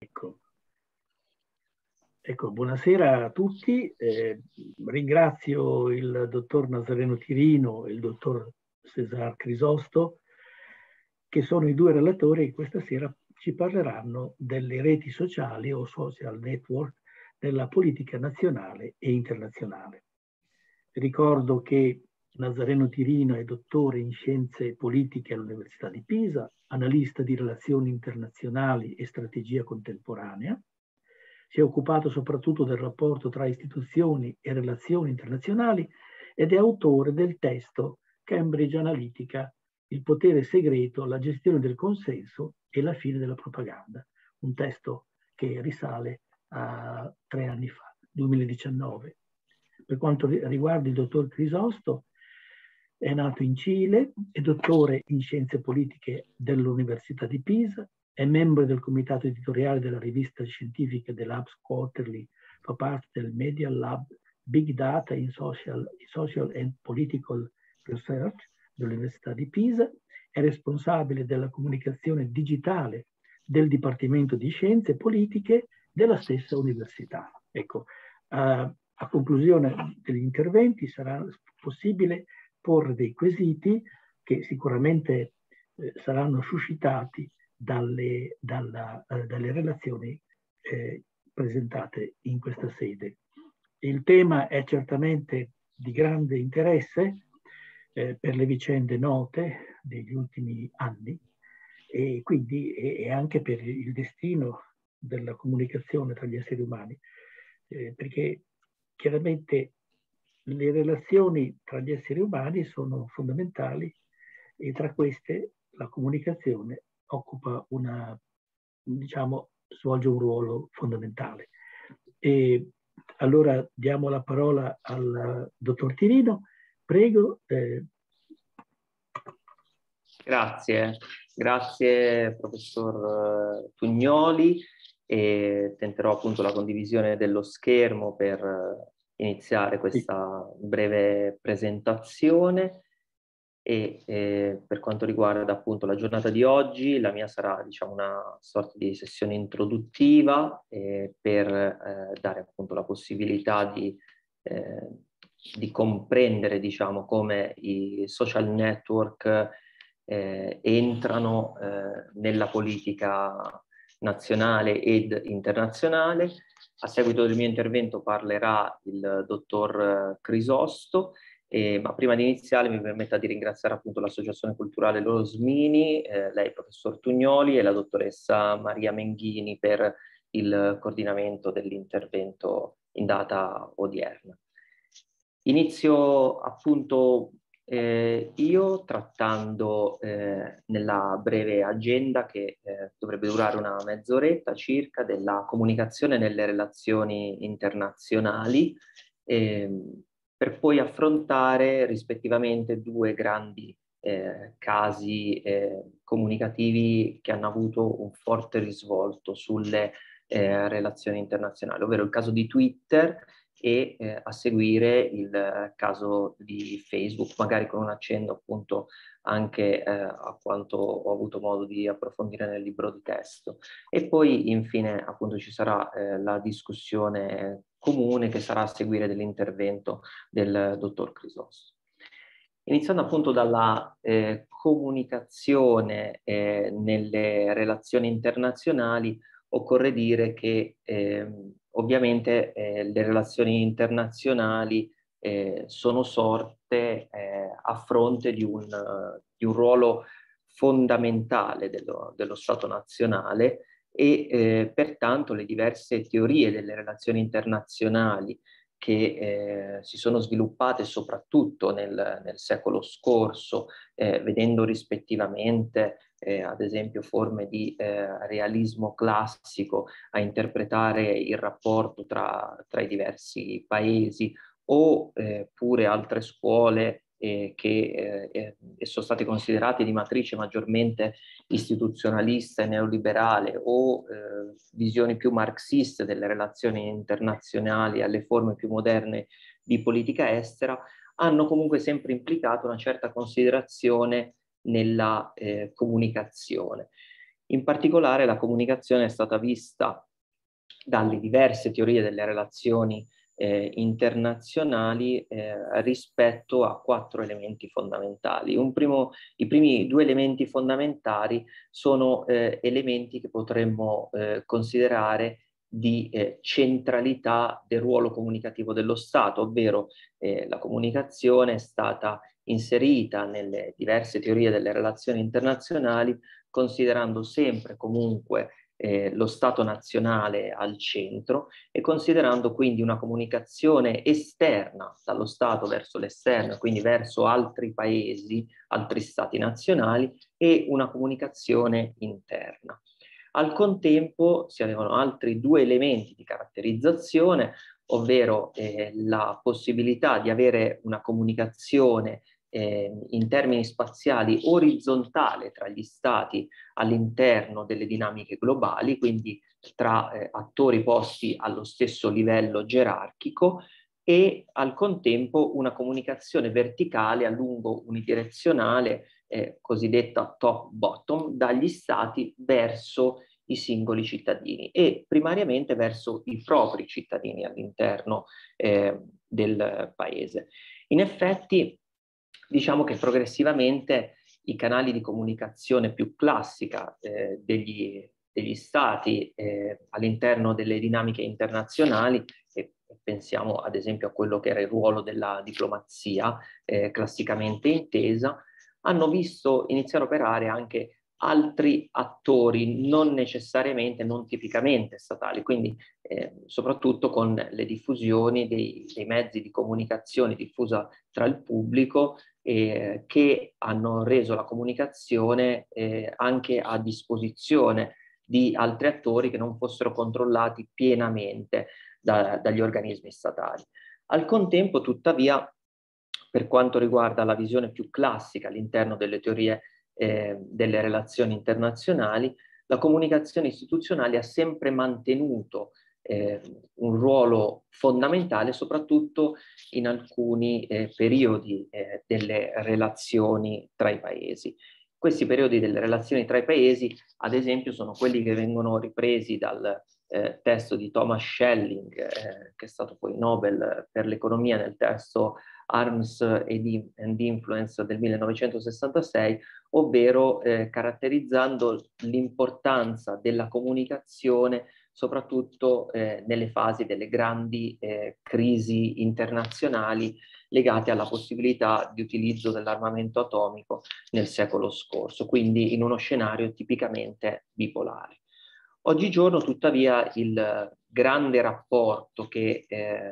Ecco, buonasera a tutti. Ringrazio il dottor Nazareno Tirino e il dottor Cesar Crisosto, che sono i due relatori che questa sera ci parleranno delle reti sociali o social network nella politica nazionale e internazionale. Ricordo che Nazareno Tirino è dottore in scienze politiche all'Università di Pisa, analista di relazioni internazionali e strategia contemporanea. Si è occupato soprattutto del rapporto tra istituzioni e relazioni internazionali ed è autore del testo Cambridge Analytica, il potere segreto, la gestione del consenso e la fine della propaganda, un testo che risale a 3 anni fa, 2019. Per quanto riguarda il dottor Crisosto, è nato in Cile, è dottore in scienze politiche dell'Università di Pisa, è membro del comitato editoriale della rivista scientifica The Labs Quarterly, fa parte del Media Lab Big Data in Social and Political Research dell'Università di Pisa, è responsabile della comunicazione digitale del Dipartimento di Scienze Politiche della stessa università. Ecco, a conclusione degli interventi sarà possibile porre dei quesiti che sicuramente saranno suscitati dalle relazioni presentate in questa sede. Il tema è certamente di grande interesse per le vicende note degli ultimi anni e quindi e anche per il destino della comunicazione tra gli esseri umani, perché chiaramente le relazioni tra gli esseri umani sono fondamentali e tra queste la comunicazione occupa svolge un ruolo fondamentale. E allora diamo la parola al dottor Tirino. Prego. Grazie professor Tugnoli, e tenterò appunto la condivisione dello schermo per iniziare questa breve presentazione. E per quanto riguarda appunto la giornata di oggi, la mia sarà una sorta di sessione introduttiva per dare appunto la possibilità di comprendere come i social network entrano nella politica nazionale ed internazionale. A seguito del mio intervento parlerà il dottor Crisosto. Ma prima di iniziare mi permetta di ringraziare appunto l'Associazione Culturale Loro Smini, lei professor Tugnoli e la dottoressa Maria Menghini per il coordinamento dell'intervento in data odierna. Inizio appunto io trattando nella breve agenda che dovrebbe durare una mezz'oretta circa della comunicazione nelle relazioni internazionali, per poi affrontare rispettivamente due grandi casi comunicativi che hanno avuto un forte risvolto sulle relazioni internazionali, ovvero il caso di Twitter e a seguire il caso di Facebook, magari con un accenno appunto anche a quanto ho avuto modo di approfondire nel libro di testo. E poi infine appunto ci sarà la discussione comune che sarà a seguire dell'intervento del dottor Crisosto. Iniziando appunto dalla comunicazione nelle relazioni internazionali, occorre dire che ovviamente le relazioni internazionali sono sorte a fronte di un ruolo fondamentale dello Stato nazionale e pertanto le diverse teorie delle relazioni internazionali che si sono sviluppate soprattutto nel secolo scorso, vedendo rispettivamente ad esempio forme di realismo classico a interpretare il rapporto tra i diversi paesi o pure altre scuole che sono state considerate di matrice maggiormente istituzionalista e neoliberale o visioni più marxiste delle relazioni internazionali alle forme più moderne di politica estera, hanno comunque sempre implicato una certa considerazione nella comunicazione. In particolare la comunicazione è stata vista dalle diverse teorie delle relazioni internazionali rispetto a 4 elementi fondamentali. I primi 2 elementi fondamentali sono elementi che potremmo considerare di centralità del ruolo comunicativo dello Stato, ovvero la comunicazione è stata inserita nelle diverse teorie delle relazioni internazionali, considerando sempre comunque lo Stato nazionale al centro e considerando quindi una comunicazione esterna dallo Stato verso l'esterno, quindi verso altri paesi, altri Stati nazionali, e una comunicazione interna. Al contempo si avevano altri 2 elementi di caratterizzazione, ovvero la possibilità di avere una comunicazione in termini spaziali orizzontale tra gli stati all'interno delle dinamiche globali, quindi tra attori posti allo stesso livello gerarchico, e al contempo una comunicazione verticale a lungo unidirezionale, cosiddetta top-bottom, dagli stati verso i singoli cittadini e primariamente verso i propri cittadini all'interno del paese. In effetti, diciamo che progressivamente i canali di comunicazione più classica degli stati all'interno delle dinamiche internazionali, e pensiamo ad esempio a quello che era il ruolo della diplomazia classicamente intesa, hanno visto iniziare a operare anche altri attori non necessariamente, non tipicamente statali, quindi soprattutto con le diffusioni dei mezzi di comunicazione diffusa tra il pubblico che hanno reso la comunicazione anche a disposizione di altri attori che non fossero controllati pienamente dagli organismi statali. Al contempo, tuttavia, per quanto riguarda la visione più classica all'interno delle teorie delle relazioni internazionali, la comunicazione istituzionale ha sempre mantenuto un ruolo fondamentale, soprattutto in alcuni periodi delle relazioni tra i paesi. Questi periodi delle relazioni tra i paesi, ad esempio, sono quelli che vengono ripresi dal testo di Thomas Schelling, che è stato poi Nobel per l'economia, nel testo Arms and Influence del 1966, ovvero caratterizzando l'importanza della comunicazione soprattutto nelle fasi delle grandi crisi internazionali legate alla possibilità di utilizzo dell'armamento atomico nel secolo scorso, quindi in uno scenario tipicamente bipolare. Oggigiorno, tuttavia, il grande rapporto che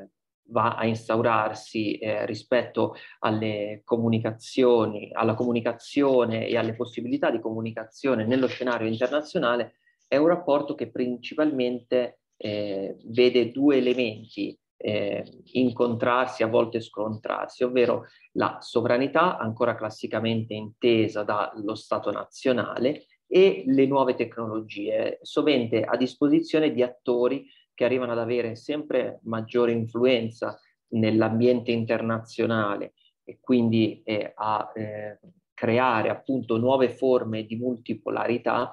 va a instaurarsi rispetto alle comunicazioni, alla comunicazione e alle possibilità di comunicazione nello scenario internazionale è un rapporto che principalmente vede 2 elementi incontrarsi, a volte scontrarsi, ovvero la sovranità, ancora classicamente intesa dallo Stato nazionale, e le nuove tecnologie, sovente a disposizione di attori che arrivano ad avere sempre maggiore influenza nell'ambiente internazionale e quindi a creare appunto nuove forme di multipolarità,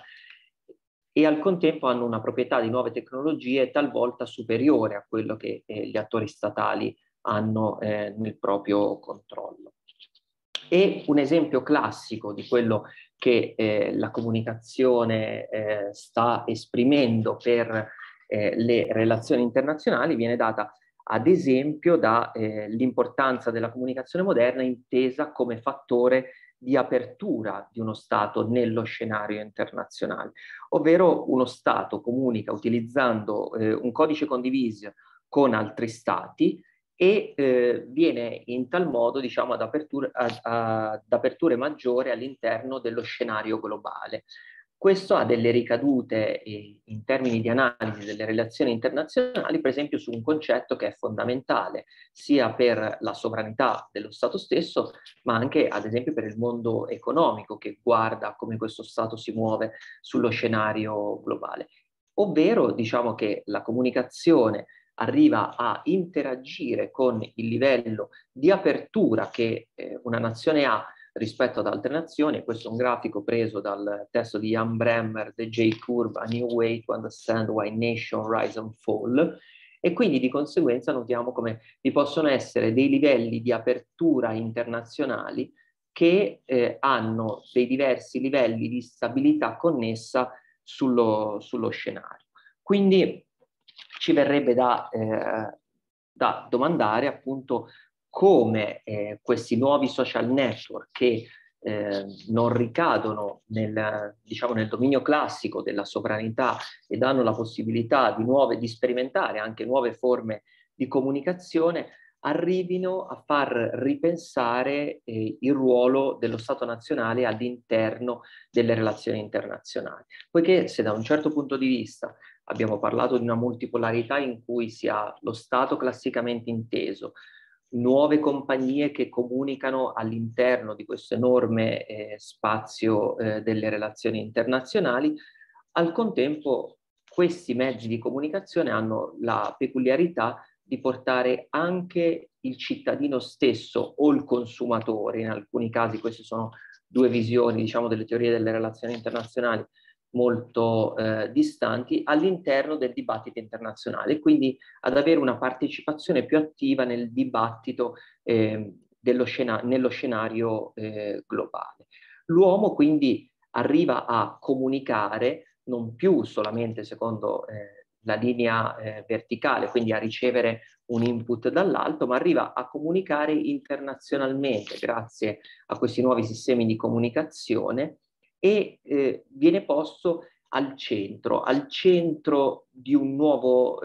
e al contempo hanno una proprietà di nuove tecnologie talvolta superiore a quello che gli attori statali hanno nel proprio controllo. E un esempio classico di quello che la comunicazione sta esprimendo per le relazioni internazionali viene data ad esempio dall'importanza della comunicazione moderna intesa come fattore di apertura di uno Stato nello scenario internazionale, ovvero uno Stato comunica utilizzando un codice condiviso con altri Stati e viene in tal modo, diciamo, ad aperture maggiori all'interno dello scenario globale. Questo ha delle ricadute in termini di analisi delle relazioni internazionali, per esempio su un concetto che è fondamentale sia per la sovranità dello Stato stesso, ma anche ad esempio per il mondo economico che guarda come questo Stato si muove sullo scenario globale. Ovvero, diciamo che la comunicazione arriva a interagire con il livello di apertura che una nazione ha rispetto ad altre nazioni. Questo è un grafico preso dal testo di Jan Bremmer, The J-Curve, A New Way to Understand Why Nations Rise and Fall, e quindi di conseguenza notiamo come vi possono essere dei livelli di apertura internazionali che hanno dei diversi livelli di stabilità connessa sullo scenario. Quindi ci verrebbe da domandare appunto come questi nuovi social network che non ricadono nel dominio classico della sovranità e danno la possibilità di sperimentare anche nuove forme di comunicazione, arrivino a far ripensare il ruolo dello Stato nazionale all'interno delle relazioni internazionali. Poiché se da un certo punto di vista abbiamo parlato di una multipolarità in cui si ha lo Stato classicamente inteso, nuove compagnie che comunicano all'interno di questo enorme spazio delle relazioni internazionali, al contempo questi mezzi di comunicazione hanno la peculiarità di portare anche il cittadino stesso o il consumatore, in alcuni casi queste sono due visioni, diciamo, delle teorie delle relazioni internazionali molto distanti, all'interno del dibattito internazionale, quindi ad avere una partecipazione più attiva nel dibattito nello scenario globale. L'uomo quindi arriva a comunicare non più solamente secondo la linea verticale, quindi a ricevere un input dall'alto, ma arriva a comunicare internazionalmente grazie a questi nuovi sistemi di comunicazione e viene posto al centro di un nuovo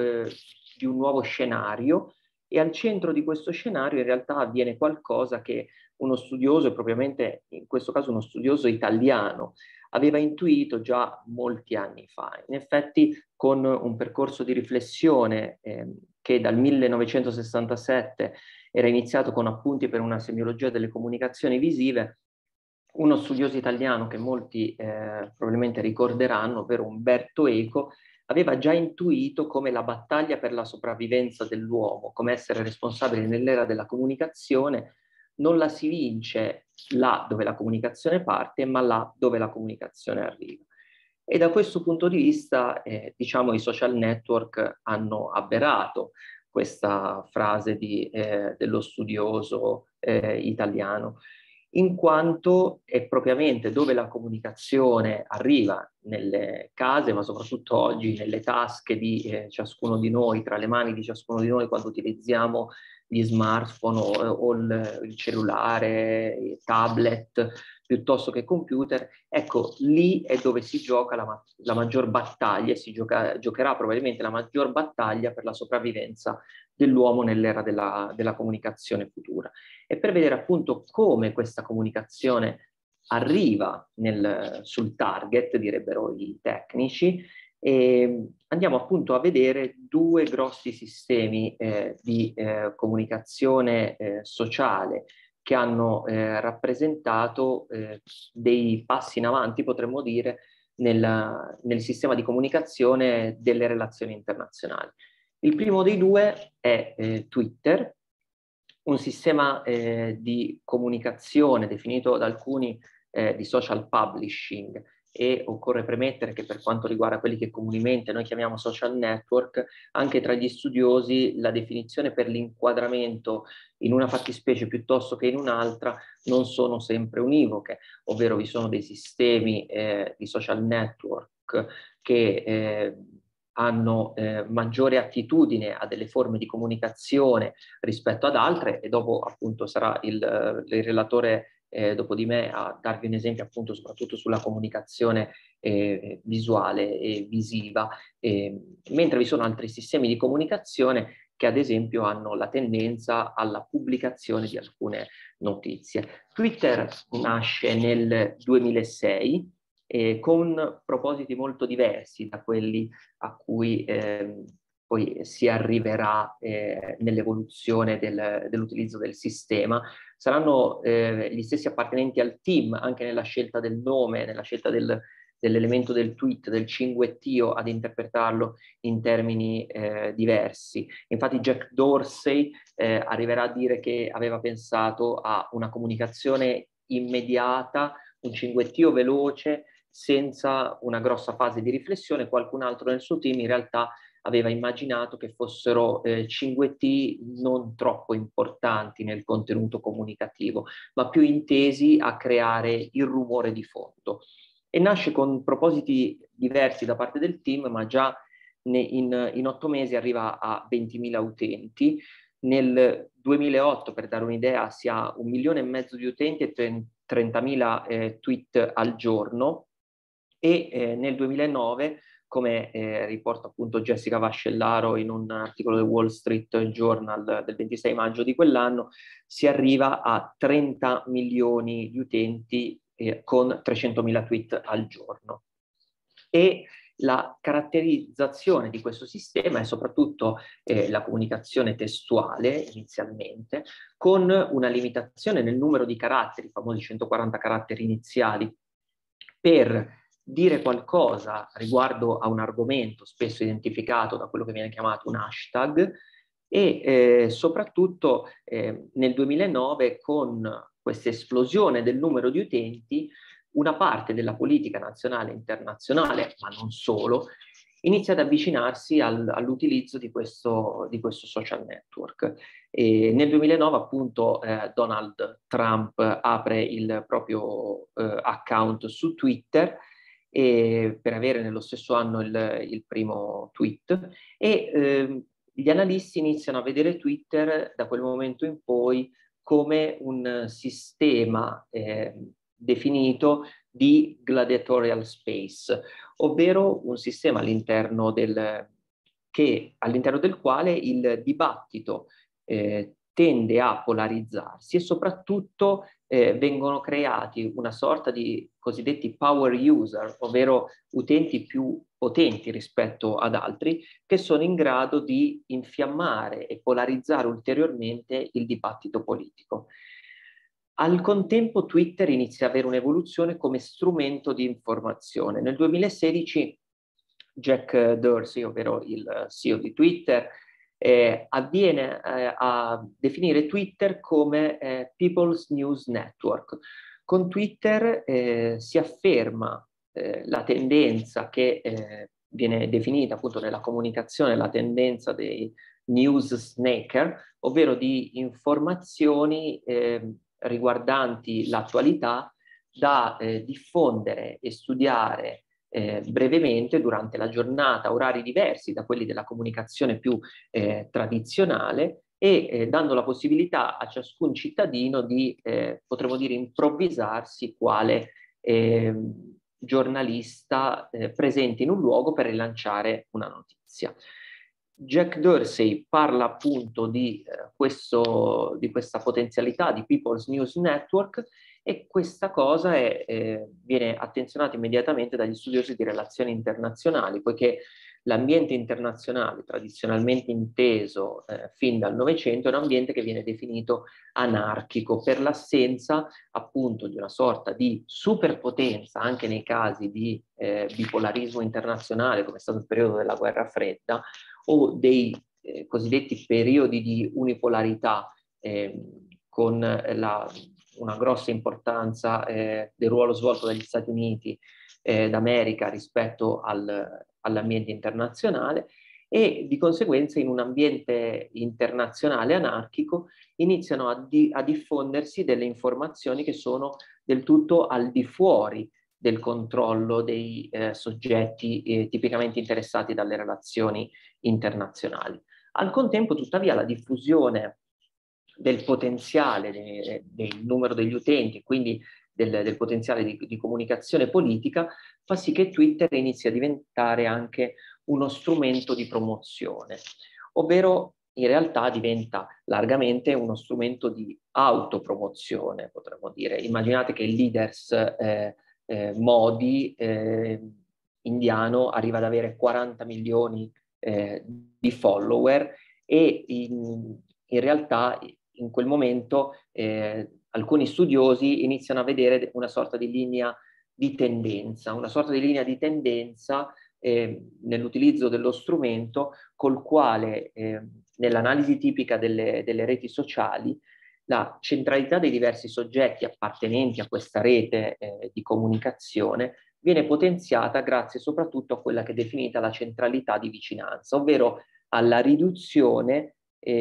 scenario, e al centro di questo scenario in realtà avviene qualcosa che uno studioso, e propriamente in questo caso uno studioso italiano, aveva intuito già molti anni fa. In effetti, con un percorso di riflessione che dal 1967 era iniziato con appunti per una semiologia delle comunicazioni visive, uno studioso italiano che molti probabilmente ricorderanno, ovvero Umberto Eco, aveva già intuito come la battaglia per la sopravvivenza dell'uomo, come essere responsabile nell'era della comunicazione, non la si vince là dove la comunicazione parte, ma là dove la comunicazione arriva. E da questo punto di vista, diciamo, i social network hanno avverato questa frase dello studioso italiano, in quanto è propriamente dove la comunicazione arriva, nelle case, ma soprattutto oggi nelle tasche di ciascuno di noi, tra le mani di ciascuno di noi quando utilizziamo gli smartphone o il cellulare, il tablet, piuttosto che computer. Ecco, lì è dove si gioca la maggior battaglia, giocherà probabilmente la maggior battaglia per la sopravvivenza dell'uomo nell'era della comunicazione futura. E per vedere appunto come questa comunicazione arriva sul target, direbbero i tecnici, e andiamo appunto a vedere due grossi sistemi di comunicazione sociale che hanno rappresentato dei passi in avanti, potremmo dire, nel sistema di comunicazione delle relazioni internazionali. Il primo dei due è Twitter, un sistema di comunicazione definito da alcuni di social publishing, e occorre premettere che per quanto riguarda quelli che comunemente noi chiamiamo social network, anche tra gli studiosi la definizione per l'inquadramento in una fattispecie piuttosto che in un'altra non sono sempre univoche, ovvero vi sono dei sistemi di social network che hanno maggiore attitudine a delle forme di comunicazione rispetto ad altre, e dopo appunto sarà il relatore dopo di me a darvi un esempio appunto soprattutto sulla comunicazione visuale e visiva, mentre vi sono altri sistemi di comunicazione che ad esempio hanno la tendenza alla pubblicazione di alcune notizie. Twitter nasce nel 2006 con propositi molto diversi da quelli a cui poi si arriverà nell'evoluzione dell'utilizzo del sistema. Saranno gli stessi appartenenti al team anche nella scelta del nome, nella scelta dell'elemento del tweet, del cinguettio, ad interpretarlo in termini diversi. Infatti Jack Dorsey arriverà a dire che aveva pensato a una comunicazione immediata, un cinguettio veloce, senza una grossa fase di riflessione. Qualcun altro nel suo team in realtà aveva immaginato che fossero cinguetti non troppo importanti nel contenuto comunicativo, ma più intesi a creare il rumore di fondo. E nasce con propositi diversi da parte del team, ma già in 8 mesi arriva a 20.000 utenti. Nel 2008, per dare un'idea, si ha 1,5 milioni di utenti e 30.000 tweet al giorno, e nel 2009, come riporta appunto Jessica Vascellaro in un articolo del Wall Street Journal del 26 maggio di quell'anno, si arriva a 30 milioni di utenti con 300.000 tweet al giorno. E la caratterizzazione di questo sistema è soprattutto la comunicazione testuale inizialmente, con una limitazione nel numero di caratteri, i famosi 140 caratteri iniziali, per dire qualcosa riguardo a un argomento spesso identificato da quello che viene chiamato un hashtag, e soprattutto nel 2009, con questa esplosione del numero di utenti, una parte della politica nazionale e internazionale, ma non solo, inizia ad avvicinarsi all'utilizzo di questo social network. E nel 2009 appunto Donald Trump apre il proprio account su Twitter, per avere nello stesso anno il primo tweet, e gli analisti iniziano a vedere Twitter da quel momento in poi come un sistema definito di gladiatorial space, ovvero un sistema all'interno del quale il dibattito tende a polarizzarsi, e soprattutto vengono creati una sorta di cosiddetti power user, ovvero utenti più potenti rispetto ad altri, che sono in grado di infiammare e polarizzare ulteriormente il dibattito politico. Al contempo Twitter inizia ad avere un'evoluzione come strumento di informazione. Nel 2016 Jack Dorsey, ovvero il CEO di Twitter, avviene a definire Twitter come People's News Network. Con Twitter si afferma la tendenza che viene definita appunto nella comunicazione, la tendenza dei news snaker, ovvero di informazioni riguardanti l'attualità da diffondere e studiare brevemente durante la giornata, orari diversi da quelli della comunicazione più tradizionale, e dando la possibilità a ciascun cittadino di, potremmo dire, improvvisarsi quale giornalista presente in un luogo per rilanciare una notizia. Jack Dorsey parla appunto di questa potenzialità di People's News Network, e questa cosa viene attenzionata immediatamente dagli studiosi di relazioni internazionali, poiché l'ambiente internazionale, tradizionalmente inteso fin dal Novecento, è un ambiente che viene definito anarchico per l'assenza appunto di una sorta di superpotenza, anche nei casi di bipolarismo internazionale, come è stato il periodo della Guerra Fredda, o dei cosiddetti periodi di unipolarità con una grossa importanza del ruolo svolto dagli Stati Uniti d'America rispetto all'ambiente internazionale, e di conseguenza in un ambiente internazionale anarchico iniziano a diffondersi delle informazioni che sono del tutto al di fuori del controllo dei soggetti tipicamente interessati dalle relazioni internazionali. Al contempo, tuttavia, la diffusione del potenziale del numero degli utenti, quindi del potenziale di comunicazione politica, fa sì che Twitter inizi a diventare anche uno strumento di promozione, ovvero in realtà diventa largamente uno strumento di autopromozione, potremmo dire. Immaginate che il leaders Modi indiano arriva ad avere 40 milioni di follower, e in realtà in quel momento alcuni studiosi iniziano a vedere una sorta di linea di tendenza, nell'utilizzo dello strumento, col quale nell'analisi tipica delle reti sociali la centralità dei diversi soggetti appartenenti a questa rete di comunicazione viene potenziata grazie soprattutto a quella che è definita la centralità di vicinanza, ovvero alla riduzione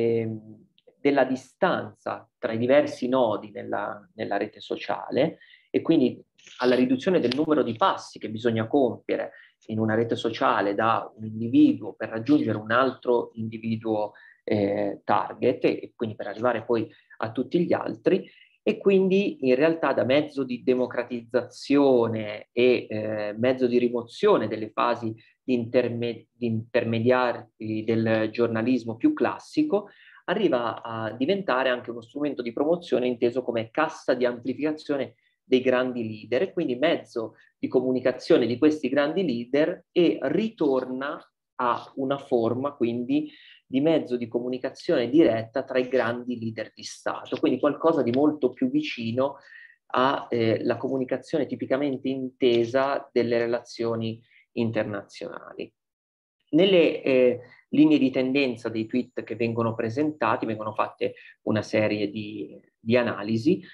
della distanza tra i diversi nodi nella rete sociale e quindi alla riduzione del numero di passi che bisogna compiere in una rete sociale da un individuo per raggiungere un altro individuo target e quindi per arrivare poi a tutti gli altri, e quindi in realtà da mezzo di democratizzazione e mezzo di rimozione delle fasi di intermediari del giornalismo più classico, arriva a diventare anche uno strumento di promozione inteso come cassa di amplificazione dei grandi leader, e quindi mezzo di comunicazione di questi grandi leader, e ritorna a una forma quindi di mezzo di comunicazione diretta tra i grandi leader di Stato, quindi qualcosa di molto più vicino alla comunicazione tipicamente intesa delle relazioni internazionali. Nelle linee di tendenza dei tweet che vengono presentati vengono fatte una serie di analisi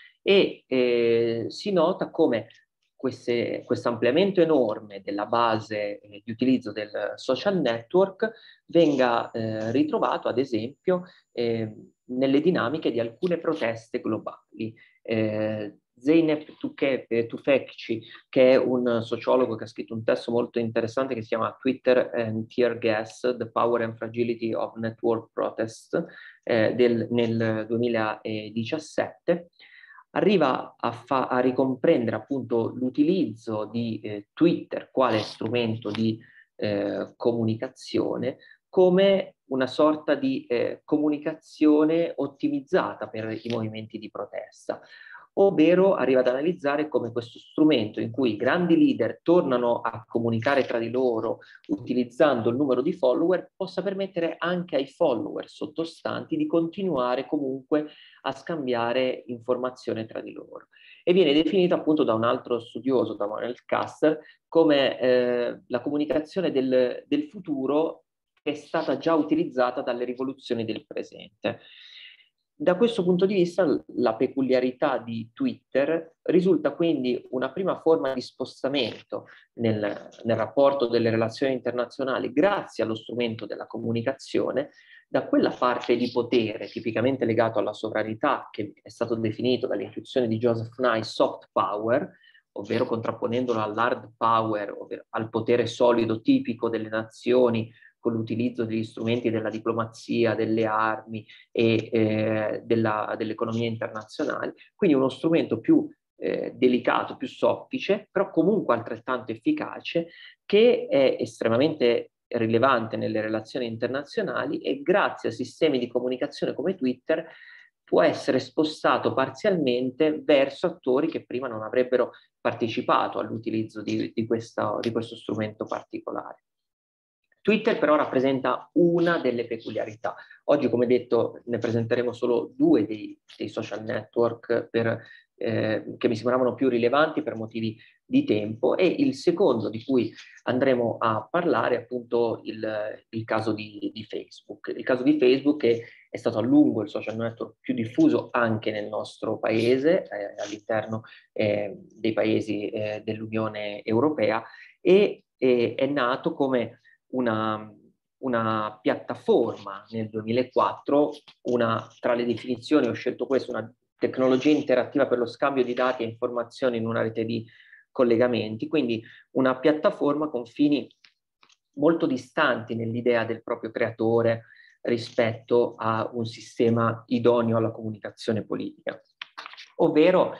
e si nota come questo ampliamento enorme della base di utilizzo del social network venga ritrovato ad esempio nelle dinamiche di alcune proteste globali. Zeynep Tufekci, che è un sociologo che ha scritto un testo molto interessante che si chiama Twitter and Tear Gas, The Power and Fragility of Network Protest, nel 2017, arriva a ricomprendere appunto l'utilizzo di Twitter quale strumento di comunicazione come una sorta di comunicazione ottimizzata per i movimenti di protesta, ovvero arriva ad analizzare come questo strumento in cui i grandi leader tornano a comunicare tra di loro utilizzando il numero di follower possa permettere anche ai follower sottostanti di continuare comunque a scambiare informazione tra di loro. E viene definito appunto da un altro studioso, da Manuel Caster, come la comunicazione del futuro che è stata già utilizzata dalle rivoluzioni del presente. Da questo punto di vista, la peculiarità di Twitter risulta quindi una prima forma di spostamento nel rapporto delle relazioni internazionali grazie allo strumento della comunicazione, da quella parte di potere tipicamente legato alla sovranità che è stato definito dall'intuizione di Joseph Nye soft power, ovvero contrapponendolo all'hard power, ovvero al potere solido tipico delle nazioni con l'utilizzo degli strumenti della diplomazia, delle armi e dell'economia internazionale, quindi uno strumento più delicato, più soffice, però comunque altrettanto efficace, che è estremamente rilevante nelle relazioni internazionali e grazie a sistemi di comunicazione come Twitter può essere spostato parzialmente verso attori che prima non avrebbero partecipato all'utilizzo di questo strumento particolare. Twitter però rappresenta una delle peculiarità. Oggi, come detto, ne presenteremo solo due dei social network che mi sembravano più rilevanti per motivi di tempo, e il secondo di cui andremo a parlare è appunto il caso di Facebook. Il caso di Facebook è stato a lungo il social network più diffuso anche nel nostro paese, all'interno dei paesi dell'Unione Europea, e è nato come una piattaforma nel 2004, tra le definizioni ho scelto questa, una tecnologia interattiva per lo scambio di dati e informazioni in una rete di collegamenti, quindi una piattaforma con fini molto distanti nell'idea del proprio creatore rispetto a un sistema idoneo alla comunicazione politica. Ovvero,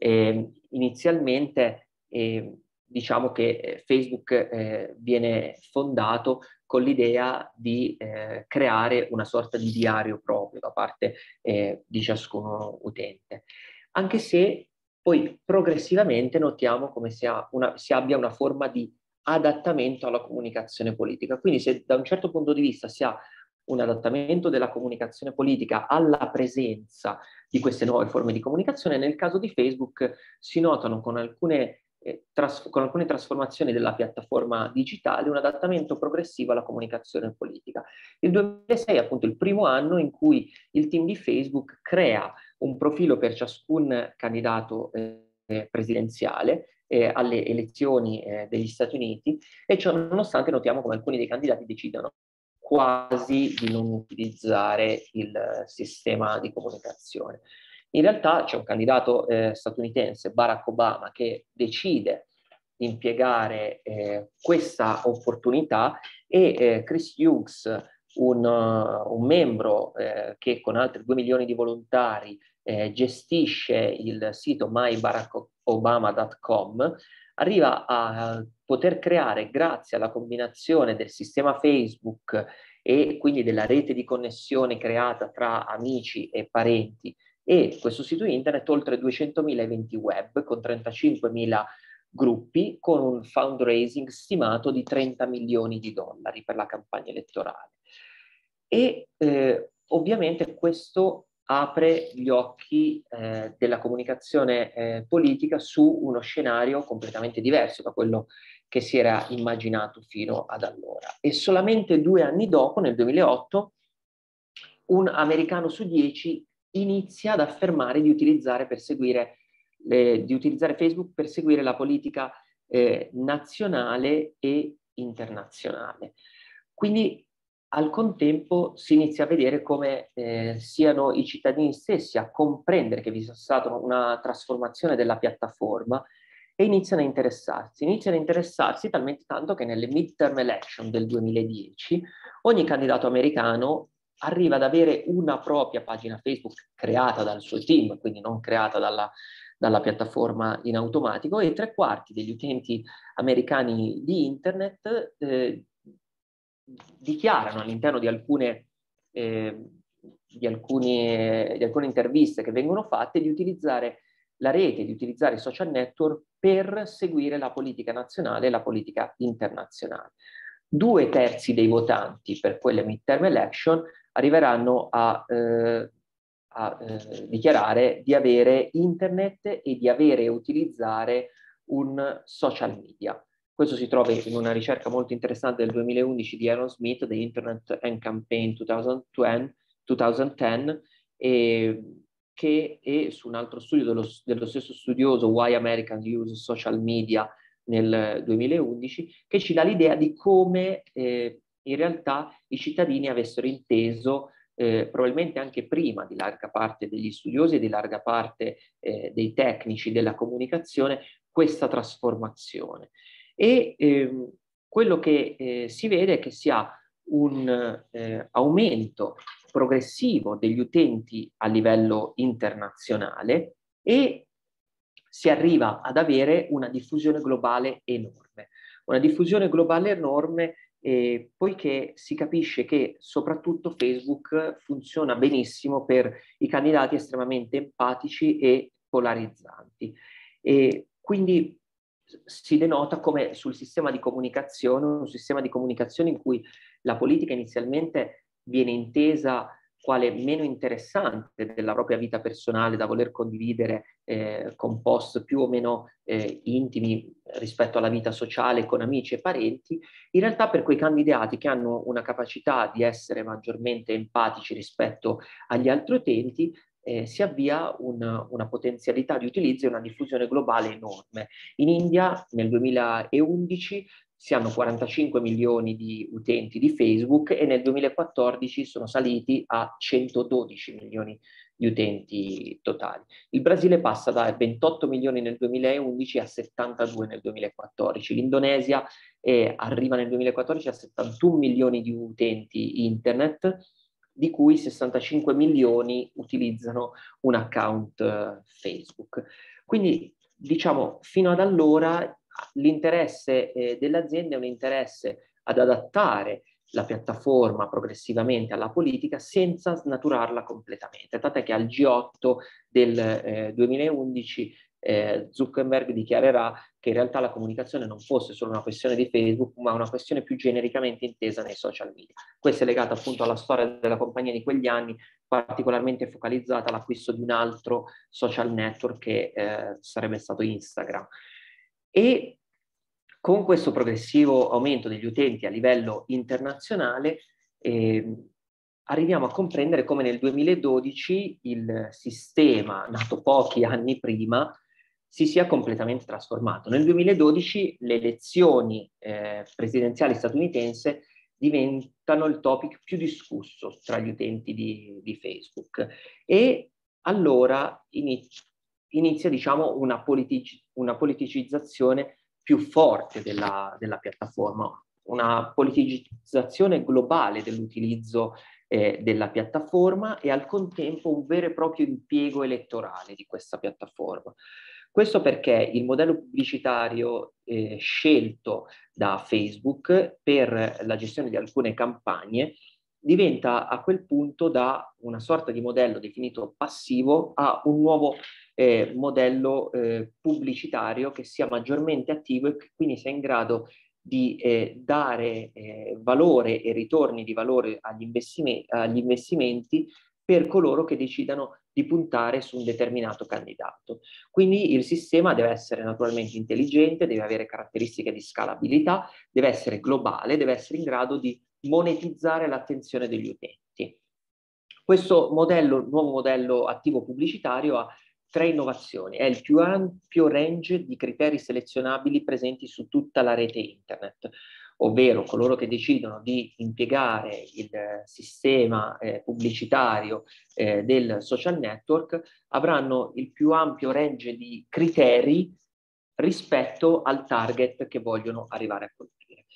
inizialmente diciamo che Facebook viene fondato con l'idea di creare una sorta di diario proprio da parte di ciascuno utente, anche se poi progressivamente notiamo come si abbia una forma di adattamento alla comunicazione politica. Quindi se da un certo punto di vista si ha un adattamento della comunicazione politica alla presenza di queste nuove forme di comunicazione, nel caso di Facebook si notano con alcune con alcune trasformazioni della piattaforma digitale, un adattamento progressivo alla comunicazione politica. Il 2006 è appunto il primo anno in cui il team di Facebook crea un profilo per ciascun candidato presidenziale alle elezioni degli Stati Uniti, e ciò nonostante notiamo come alcuni dei candidati decidono quasi di non utilizzare il sistema di comunicazione. In realtà c'è un candidato statunitense, Barack Obama, che decide di impiegare questa opportunità, e Chris Hughes, un membro che con altri 2 milioni di volontari gestisce il sito myBarackObama.com, arriva a poter creare, grazie alla combinazione del sistema Facebook e quindi della rete di connessione creata tra amici e parenti e questo sito internet, oltre 200.000 eventi web con 35.000 gruppi, con un fundraising stimato di 30 milioni di dollari per la campagna elettorale. E ovviamente questo apre gli occhi della comunicazione politica su uno scenario completamente diverso da quello che si era immaginato fino ad allora. E solamente 2 anni dopo, nel 2008, un americano su 10 inizia ad affermare di utilizzare Facebook per seguire la politica nazionale e internazionale. Quindi al contempo si inizia a vedere come siano i cittadini stessi a comprendere che vi sia stata una trasformazione della piattaforma e iniziano a interessarsi talmente tanto che nelle midterm election del 2010 ogni candidato americano arriva ad avere una propria pagina Facebook creata dal suo team, quindi non creata dalla piattaforma in automatico, e 3/4 degli utenti americani di internet dichiarano all'interno di alcune interviste che vengono fatte di utilizzare la rete, di utilizzare i social network per seguire la politica nazionale e la politica internazionale. 2/3 dei votanti per quelle midterm election arriveranno a dichiarare di avere internet e di avere e utilizzare un social media. Questo si trova in una ricerca molto interessante del 2011 di Aaron Smith, The Internet and Campaign 2010, che è su un altro studio dello stesso studioso, Why Americans Use Social Media, nel 2011, che ci dà l'idea di come in realtà i cittadini avessero inteso, probabilmente anche prima di larga parte degli studiosi e di larga parte dei tecnici della comunicazione, questa trasformazione. E quello che si vede è che si ha un aumento progressivo degli utenti a livello internazionale e si arriva ad avere una diffusione globale enorme. Una diffusione globale enorme poiché si capisce che soprattutto Facebook funziona benissimo per i candidati estremamente empatici e polarizzanti. E quindi si denota come sul sistema di comunicazione, un sistema di comunicazione in cui la politica inizialmente viene intesa quale meno interessante della propria vita personale da voler condividere con post più o meno intimi rispetto alla vita sociale con amici e parenti, in realtà per quei candidati che hanno una capacità di essere maggiormente empatici rispetto agli altri utenti, si avvia una potenzialità di utilizzo e una diffusione globale enorme. In India nel 2011 si hanno 45 milioni di utenti di Facebook e nel 2014 sono saliti a 112 milioni di utenti totali. Il Brasile passa da 28 milioni nel 2011 a 72 nel 2014. L'Indonesia arriva nel 2014 a 71 milioni di utenti internet, di cui 65 milioni utilizzano un account Facebook. Quindi, diciamo, fino ad allora l'interesse dell'azienda è un interesse ad adattare la piattaforma progressivamente alla politica senza snaturarla completamente. Tant'è che al G8 del 2011 Zuckerberg dichiarerà che in realtà la comunicazione non fosse solo una questione di Facebook, ma una questione più genericamente intesa nei social media. Questo è legato appunto alla storia della compagnia di quegli anni, particolarmente focalizzata all'acquisto di un altro social network che sarebbe stato Instagram. E con questo progressivo aumento degli utenti a livello internazionale arriviamo a comprendere come nel 2012 il sistema, nato pochi anni prima, si sia completamente trasformato. Nel 2012 le elezioni presidenziali statunitensi diventano il topic più discusso tra gli utenti di Facebook, e allora inizia, diciamo, una politicizzazione più forte della piattaforma, una politicizzazione globale dell'utilizzo della piattaforma, e al contempo un vero e proprio impiego elettorale di questa piattaforma. Questo perché il modello pubblicitario scelto da Facebook per la gestione di alcune campagne diventa a quel punto da una sorta di modello definito passivo a un nuovo modello pubblicitario che sia maggiormente attivo e che quindi sia in grado di dare valore e ritorni di valore agli investimenti per coloro che decidano di puntare su un determinato candidato. Quindi il sistema deve essere naturalmente intelligente, deve avere caratteristiche di scalabilità, deve essere globale, deve essere in grado di monetizzare l'attenzione degli utenti. Questo nuovo modello attivo pubblicitario ha 3 innovazioni. È il più ampio range di criteri selezionabili presenti su tutta la rete internet, ovvero coloro che decidono di impiegare il sistema pubblicitario del social network avranno il più ampio range di criteri rispetto al target che vogliono arrivare a colpire.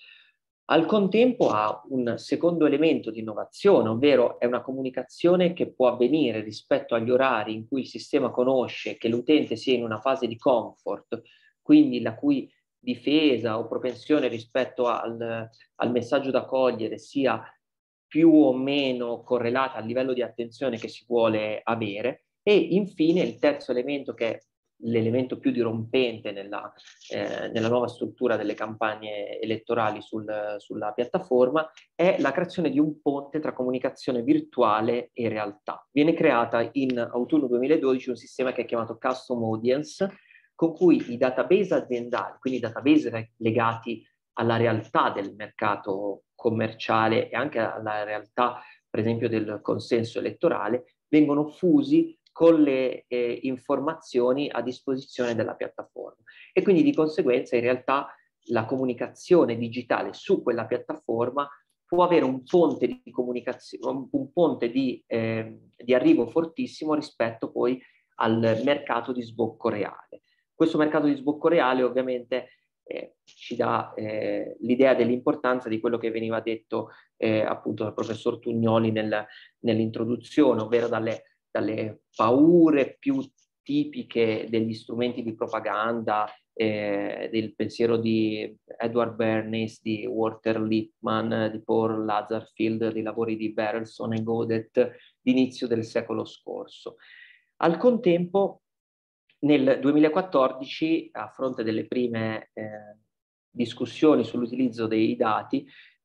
Al contempo ha un secondo elemento di innovazione, ovvero è una comunicazione che può avvenire rispetto agli orari in cui il sistema conosce che l'utente sia in una fase di comfort, quindi la cui difesa o propensione rispetto al messaggio da cogliere sia più o meno correlata al livello di attenzione che si vuole avere. E infine il terzo elemento, che è l'elemento più dirompente nella nuova struttura delle campagne elettorali sulla piattaforma, è la creazione di un ponte tra comunicazione virtuale e realtà. Viene creata in autunno 2012 un sistema che è chiamato Custom Audience, con cui i database aziendali, quindi i database legati alla realtà del mercato commerciale e anche alla realtà, per esempio, del consenso elettorale, vengono fusi con le informazioni a disposizione della piattaforma. E quindi di conseguenza in realtà la comunicazione digitale su quella piattaforma può avere un ponte di comunicazione, un ponte di arrivo fortissimo rispetto poi al mercato di sbocco reale. Questo mercato di sbocco reale ovviamente ci dà l'idea dell'importanza di quello che veniva detto appunto dal professor Tugnoli nell'introduzione, ovvero dalle paure più tipiche degli strumenti di propaganda, del pensiero di Edward Bernays, di Walter Lippmann, di Paul Lazarfield, dei lavori di Berelson e Godet d'inizio del secolo scorso. Al contempo, nel 2014, a fronte delle prime discussioni sull'utilizzo dei dati,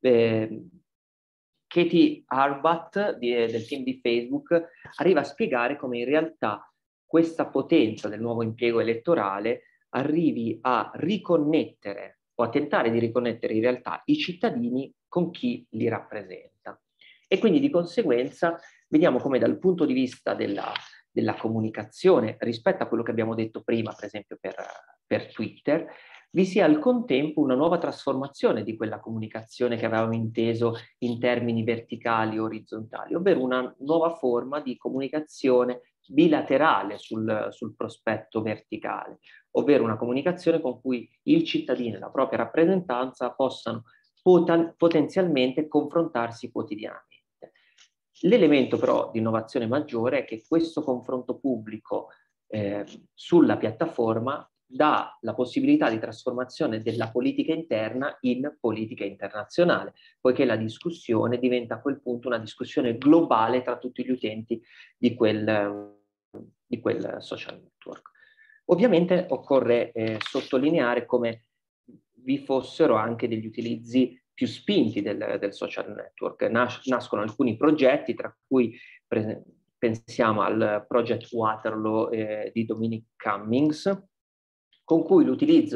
Katie Arbat del team di Facebook arriva a spiegare come in realtà questa potenza del nuovo impiego elettorale arrivi a riconnettere o a tentare di riconnettere in realtà i cittadini con chi li rappresenta. E quindi di conseguenza vediamo come dal punto di vista della comunicazione rispetto a quello che abbiamo detto prima, per esempio per Twitter, vi sia al contempo una nuova trasformazione di quella comunicazione che avevamo inteso in termini verticali o orizzontali, ovvero una nuova forma di comunicazione bilaterale sul prospetto verticale, ovvero una comunicazione con cui il cittadino e la propria rappresentanza possano potenzialmente confrontarsi quotidianamente. L'elemento però di innovazione maggiore è che questo confronto pubblico sulla piattaforma dà la possibilità di trasformazione della politica interna in politica internazionale, poiché la discussione diventa a quel punto una discussione globale tra tutti gli utenti di quel social network. Ovviamente occorre sottolineare come vi fossero anche degli utilizzi più spinti del social network. Nascono alcuni progetti, tra cui pensiamo al Project Waterloo di Dominic Cummings, con cui l'utilizzo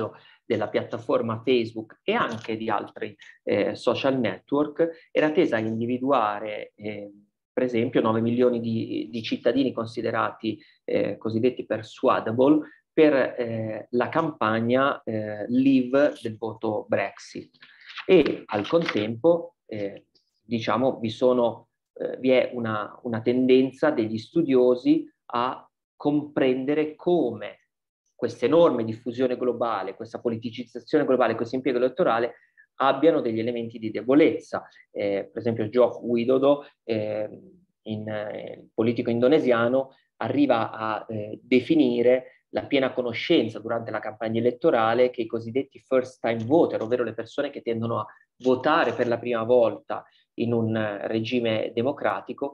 della piattaforma Facebook e anche di altri social network era tesa a individuare per esempio 9 milioni di cittadini considerati cosiddetti persuadable per la campagna Leave del voto Brexit. E al contempo diciamo vi è una tendenza degli studiosi a comprendere come questa enorme diffusione globale, questa politicizzazione globale, questo impiego elettorale abbiano degli elementi di debolezza. Per esempio Joko Widodo, politico indonesiano, arriva a definire la piena conoscenza durante la campagna elettorale che i cosiddetti first time voter, ovvero le persone che tendono a votare per la prima volta in un regime democratico,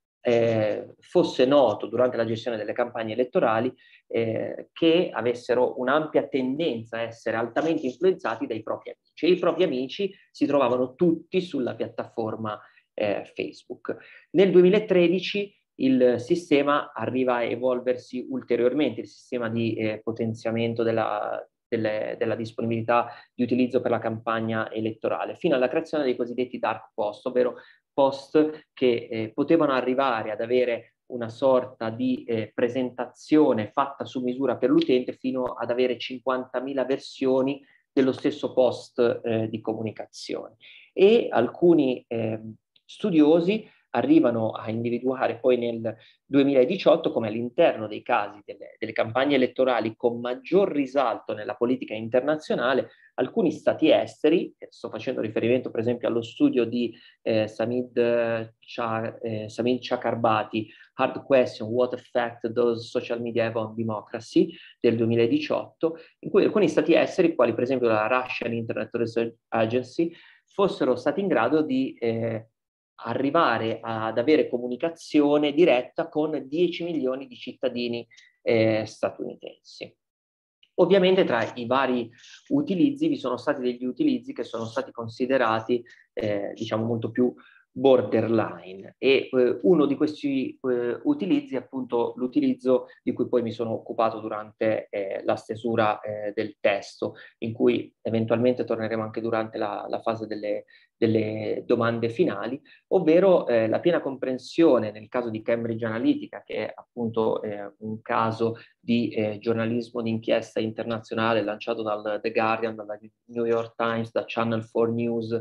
fosse noto durante la gestione delle campagne elettorali che avessero un'ampia tendenza a essere altamente influenzati dai propri amici. E i propri amici si trovavano tutti sulla piattaforma Facebook. Nel 2013 il sistema arriva a evolversi ulteriormente, il sistema di potenziamento della disponibilità di utilizzo per la campagna elettorale, fino alla creazione dei cosiddetti dark post, ovvero post che potevano arrivare ad avere una sorta di presentazione fatta su misura per l'utente fino ad avere 50.000 versioni dello stesso post di comunicazione. E alcuni studiosi arrivano a individuare poi nel 2018 come all'interno dei casi delle campagne elettorali con maggior risalto nella politica internazionale alcuni stati esteri, sto facendo riferimento per esempio allo studio di Samid Chakrabarty, Hard Question, What Effect Does Social Media Have on Democracy, del 2018, in cui alcuni stati esteri, quali per esempio la Russian Internet Research Agency, fossero stati in grado di arrivare ad avere comunicazione diretta con 10 milioni di cittadini statunitensi. Ovviamente tra i vari utilizzi vi sono stati degli utilizzi che sono stati considerati diciamo molto più borderline e uno di questi utilizzi è appunto l'utilizzo di cui poi mi sono occupato durante la stesura del testo, in cui eventualmente torneremo anche durante la fase delle domande finali, ovvero la piena comprensione nel caso di Cambridge Analytica, che è appunto un caso di giornalismo d'inchiesta internazionale lanciato dal The Guardian, dalla New York Times, da Channel 4 News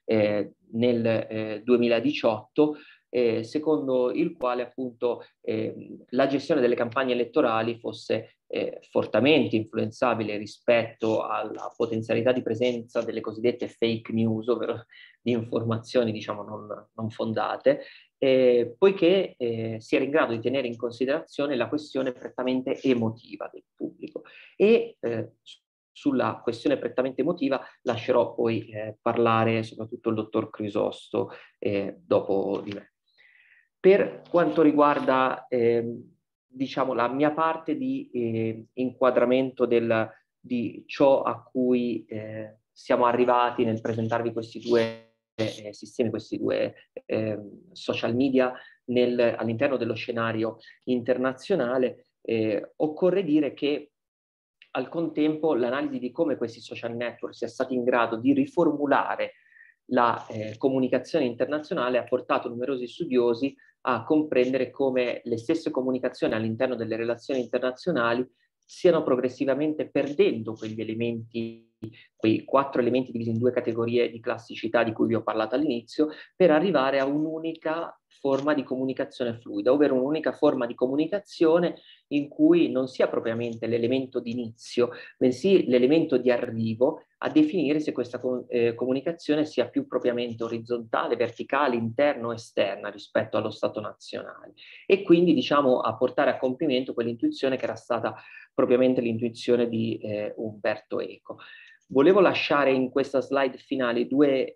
nel 2018, secondo il quale appunto la gestione delle campagne elettorali fosse fortemente influenzabile rispetto alla potenzialità di presenza delle cosiddette fake news, ovvero di informazioni diciamo non fondate, poiché si era in grado di tenere in considerazione la questione prettamente emotiva del pubblico. E sulla questione prettamente emotiva lascerò poi parlare soprattutto il dottor Crisosto dopo di me. Per quanto riguarda diciamo la mia parte di inquadramento di ciò a cui siamo arrivati nel presentarvi questi due sistemi, questi due social media all'interno dello scenario internazionale, occorre dire che al contempo l'analisi di come questi social network sia stati in grado di riformulare la comunicazione internazionale ha portato numerosi studiosi a comprendere come le stesse comunicazioni all'interno delle relazioni internazionali stiano progressivamente perdendo quegli elementi, quei 4 elementi divisi in 2 categorie di classicità di cui vi ho parlato all'inizio, per arrivare a un'unica forma di comunicazione fluida, ovvero un'unica forma di comunicazione in cui non sia propriamente l'elemento di inizio, bensì l'elemento di arrivo a definire se questa comunicazione sia più propriamente orizzontale, verticale, interna o esterna rispetto allo Stato nazionale. E quindi diciamo a portare a compimento quell'intuizione che era stata propriamente l'intuizione di Umberto Eco. Volevo lasciare in questa slide finale due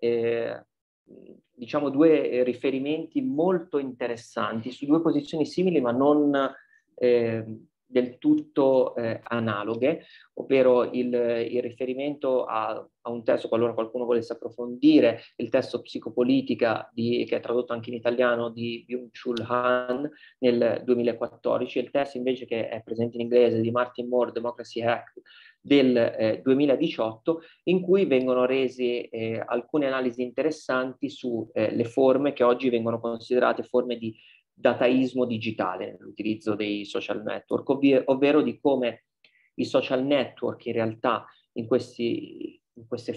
riferimenti molto interessanti su 2 posizioni simili ma non del tutto analoghe, ovvero il riferimento a un testo, qualora qualcuno volesse approfondire, il testo Psicopolitica che è tradotto anche in italiano di Byung-Chul Han nel 2014, e il testo invece che è presente in inglese di Martin Moore, Democracy Hack, del 2018, in cui vengono rese alcune analisi interessanti sulle forme che oggi vengono considerate forme di dataismo digitale nell'utilizzo dei social network, ovvero di come i social network in realtà in queste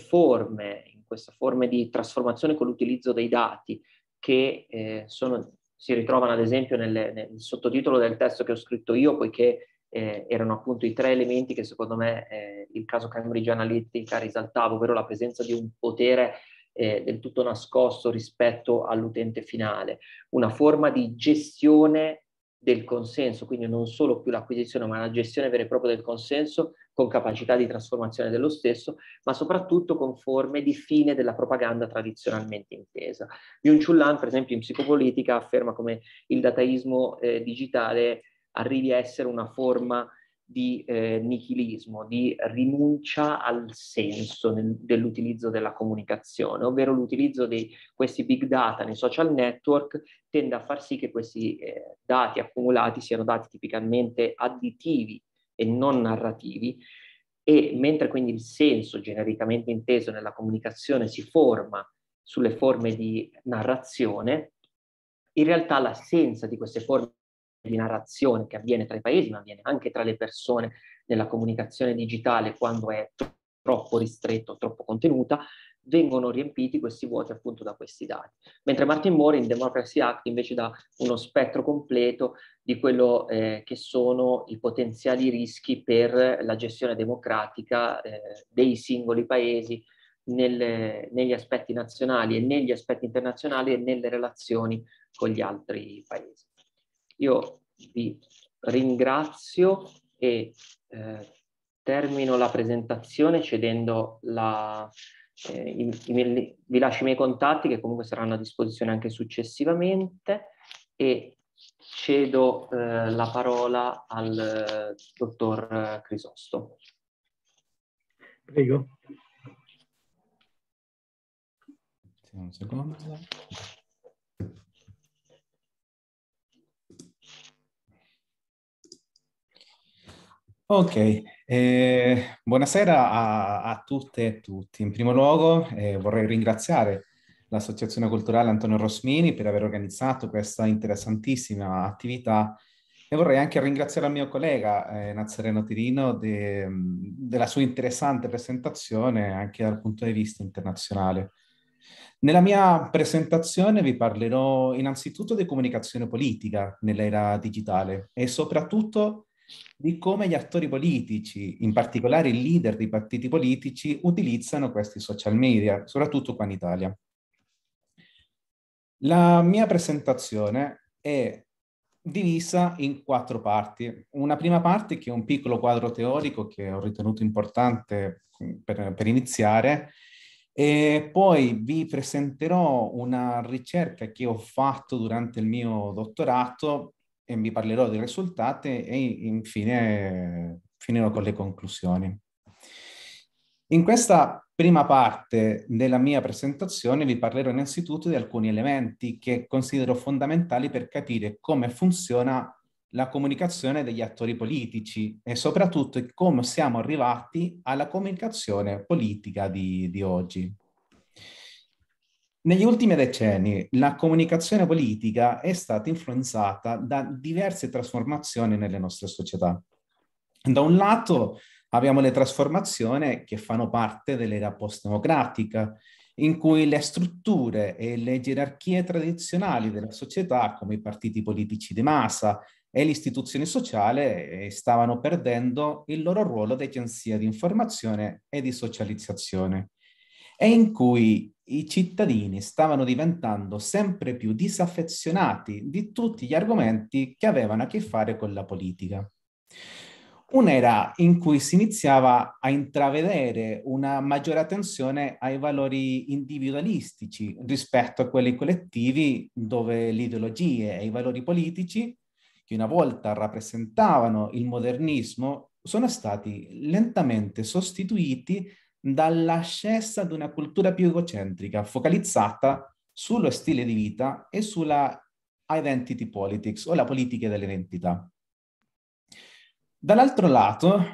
forme di trasformazione con l'utilizzo dei dati che si ritrovano ad esempio nel sottotitolo del testo che ho scritto io, poiché erano appunto i 3 elementi che secondo me il caso Cambridge Analytica risaltava, ovvero la presenza di un potere del tutto nascosto rispetto all'utente finale, una forma di gestione del consenso, quindi non solo più l'acquisizione ma la gestione vera e propria del consenso con capacità di trasformazione dello stesso, ma soprattutto con forme di fine della propaganda tradizionalmente intesa. Byung-Chul Han, per esempio, in psicopolitica afferma come il dataismo digitale arrivi a essere una forma di nichilismo, di rinuncia al senso dell'utilizzo della comunicazione, ovvero l'utilizzo di questi big data nei social network tende a far sì che questi dati accumulati siano dati tipicamente additivi e non narrativi, e mentre quindi il senso genericamente inteso nella comunicazione si forma sulle forme di narrazione, in realtà l'assenza di queste forme di narrazione che avviene tra i paesi, ma avviene anche tra le persone nella comunicazione digitale quando è troppo ristretto, troppo contenuta, vengono riempiti questi vuoti appunto da questi dati. Mentre Martin Moore in Democracy Act invece dà uno spettro completo di quello che sono i potenziali rischi per la gestione democratica dei singoli paesi negli aspetti nazionali e negli aspetti internazionali e nelle relazioni con gli altri paesi. Io vi ringrazio e termino la presentazione cedendo vi lascio i miei contatti che comunque saranno a disposizione anche successivamente e cedo la parola al dottor Crisosto. Prego. Un secondo. Ok, buonasera a tutte e tutti. In primo luogo vorrei ringraziare l'Associazione Culturale Antonio Rosmini per aver organizzato questa interessantissima attività e vorrei anche ringraziare il mio collega Nazzareno Tirino della sua interessante presentazione anche dal punto di vista internazionale. Nella mia presentazione vi parlerò innanzitutto di comunicazione politica nell'era digitale e soprattutto di come gli attori politici, in particolare i leader dei partiti politici, utilizzano questi social media, soprattutto qua in Italia. La mia presentazione è divisa in 4 parti. Una prima parte che è un piccolo quadro teorico che ho ritenuto importante per iniziare, e poi vi presenterò una ricerca che ho fatto durante il mio dottorato e vi parlerò dei risultati e infine finirò con le conclusioni. In questa prima parte della mia presentazione vi parlerò innanzitutto di alcuni elementi che considero fondamentali per capire come funziona la comunicazione degli attori politici e soprattutto come siamo arrivati alla comunicazione politica di oggi. Negli ultimi decenni la comunicazione politica è stata influenzata da diverse trasformazioni nelle nostre società. Da un lato abbiamo le trasformazioni che fanno parte dell'era post-democratica, in cui le strutture e le gerarchie tradizionali della società, come i partiti politici di massa e le istituzioni sociali, stavano perdendo il loro ruolo di agenzia di informazione e di socializzazione, e in cui i cittadini stavano diventando sempre più disaffezionati di tutti gli argomenti che avevano a che fare con la politica. Un'era in cui si iniziava a intravedere una maggiore attenzione ai valori individualistici rispetto a quelli collettivi, dove le ideologie e i valori politici, che una volta rappresentavano il modernismo, sono stati lentamente sostituiti dall'ascesa di una cultura più egocentrica, focalizzata sullo stile di vita e sulla identity politics o la politica dell'identità. Dall'altro lato,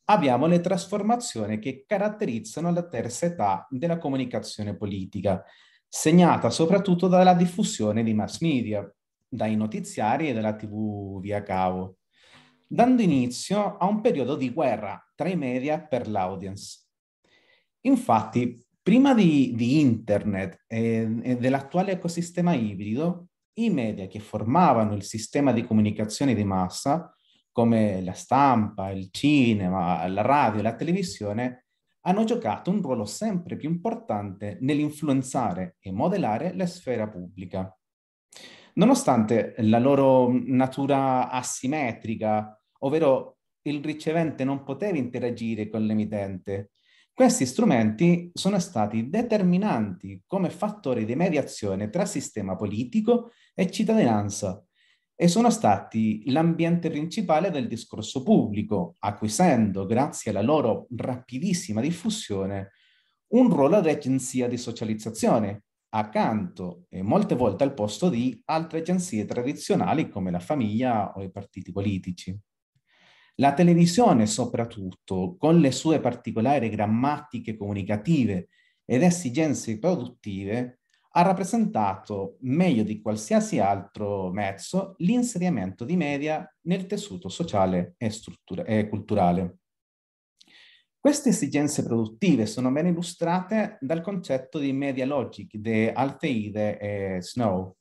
abbiamo le trasformazioni che caratterizzano la terza età della comunicazione politica, segnata soprattutto dalla diffusione di mass media, dai notiziari e dalla TV via cavo, dando inizio a un periodo di guerra tra i media per l'audience. Infatti, prima di internet e dell'attuale ecosistema ibrido, i media che formavano il sistema di comunicazione di massa, come la stampa, il cinema, la radio e la televisione, hanno giocato un ruolo sempre più importante nell'influenzare e modellare la sfera pubblica. Nonostante la loro natura asimmetrica, ovvero il ricevente non poteva interagire con l'emittente, questi strumenti sono stati determinanti come fattori di mediazione tra sistema politico e cittadinanza e sono stati l'ambiente principale del discorso pubblico, acquisendo, grazie alla loro rapidissima diffusione, un ruolo di agenzia di socializzazione, accanto e molte volte al posto di altre agenzie tradizionali come la famiglia o i partiti politici. La televisione, soprattutto, con le sue particolari grammatiche comunicative ed esigenze produttive, ha rappresentato meglio di qualsiasi altro mezzo l'inserimento di media nel tessuto sociale e culturale. Queste esigenze produttive sono ben illustrate dal concetto di media logic di Alteide e Snow.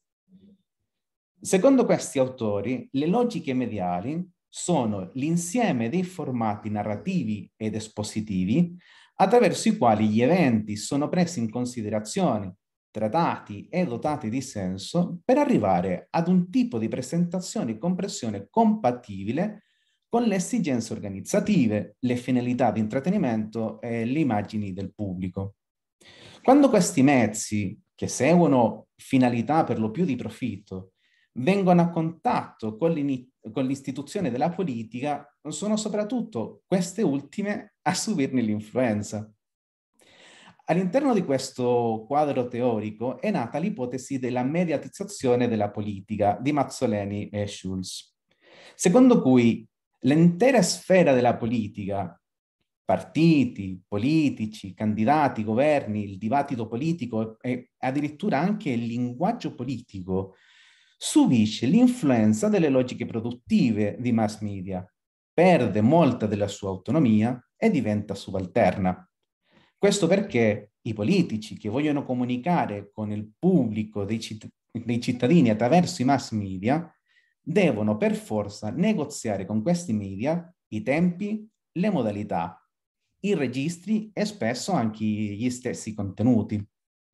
Secondo questi autori, le logiche mediali sono l'insieme dei formati narrativi ed espositivi attraverso i quali gli eventi sono presi in considerazione, trattati e dotati di senso per arrivare ad un tipo di presentazione e compressione compatibile con le esigenze organizzative, le finalità di intrattenimento e le immagini del pubblico. Quando questi mezzi, che seguono finalità per lo più di profitto, vengono a contatto con l'istituzione della politica, sono soprattutto queste ultime a subirne l'influenza. All'interno di questo quadro teorico è nata l'ipotesi della mediatizzazione della politica di Mazzoleni e Schulz, secondo cui l'intera sfera della politica, partiti, politici, candidati, governi, il dibattito politico e addirittura anche il linguaggio politico subisce l'influenza delle logiche produttive di mass media, perde molta della sua autonomia e diventa subalterna. Questo perché i politici che vogliono comunicare con il pubblico dei cittadini attraverso i mass media devono per forza negoziare con questi media i tempi, le modalità, i registri e spesso anche gli stessi contenuti.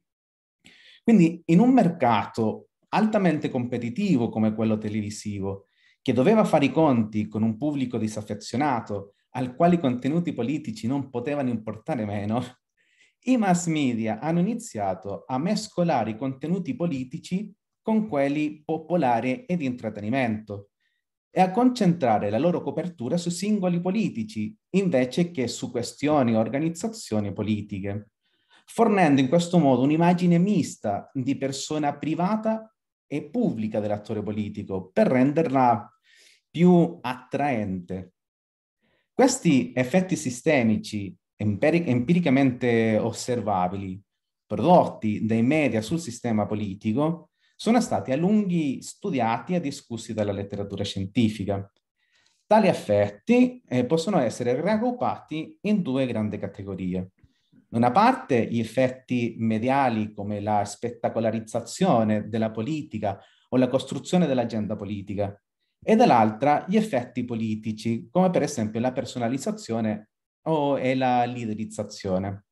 Quindi in un mercato altamente competitivo come quello televisivo, che doveva fare i conti con un pubblico disaffezionato al quale i contenuti politici non potevano importare meno, i mass media hanno iniziato a mescolare i contenuti politici con quelli popolari e di intrattenimento e a concentrare la loro copertura su singoli politici invece che su questioni o organizzazioni politiche, fornendo in questo modo un'immagine mista di persona privata e pubblica dell'attore politico per renderla più attraente. Questi effetti sistemici empiricamente osservabili prodotti dai media sul sistema politico sono stati a lungo studiati e discussi dalla letteratura scientifica. Tali effetti possono essere raggruppati in due grandi categorie. Da una parte gli effetti mediali come la spettacolarizzazione della politica o la costruzione dell'agenda politica e dall'altra gli effetti politici come per esempio la personalizzazione e la liderizzazione.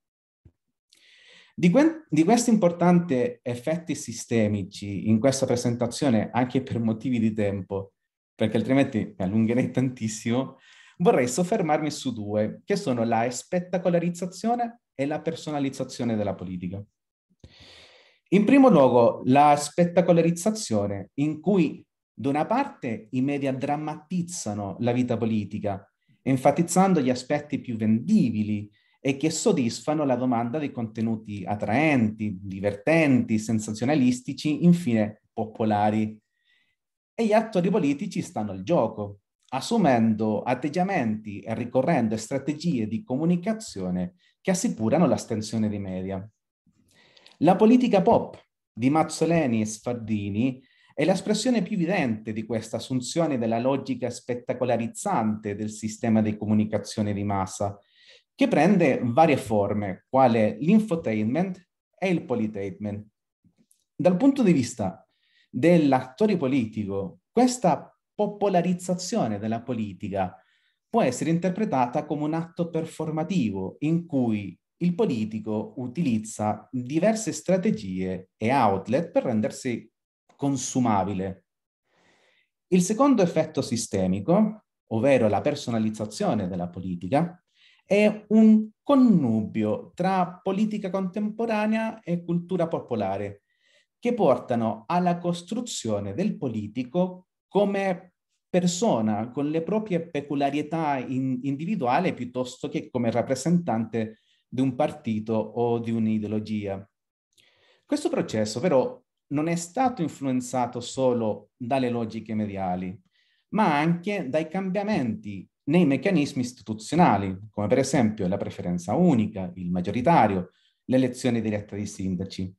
Di questi importanti effetti sistemici in questa presentazione, anche per motivi di tempo, perché altrimenti mi allungherei tantissimo, vorrei soffermarmi su due, che sono la spettacolarizzazione e la personalizzazione della politica. In primo luogo, la spettacolarizzazione, in cui da una parte i media drammatizzano la vita politica, enfatizzando gli aspetti più vendibili e che soddisfano la domanda di contenuti attraenti, divertenti, sensazionalistici, infine popolari. E gli attori politici stanno al gioco, assumendo atteggiamenti e ricorrendo a strategie di comunicazione che assicurano l'astensione dei media. La politica pop di Mazzoleni e Sfardini è l'espressione più evidente di questa assunzione della logica spettacolarizzante del sistema di comunicazione di massa, che prende varie forme, quale l'infotainment e il politainment. Dal punto di vista dell'attore politico, questa popolarizzazione della politica può essere interpretata come un atto performativo in cui il politico utilizza diverse strategie e outlet per rendersi consumabile. Il secondo effetto sistemico, ovvero la personalizzazione della politica, è un connubio tra politica contemporanea e cultura popolare, che portano alla costruzione del politico come persona con le proprie peculiarità individuali piuttosto che come rappresentante di un partito o di un'ideologia. Questo processo però non è stato influenzato solo dalle logiche mediali, ma anche dai cambiamenti nei meccanismi istituzionali, come per esempio la preferenza unica, il maggioritario, l'elezione diretta dei sindaci.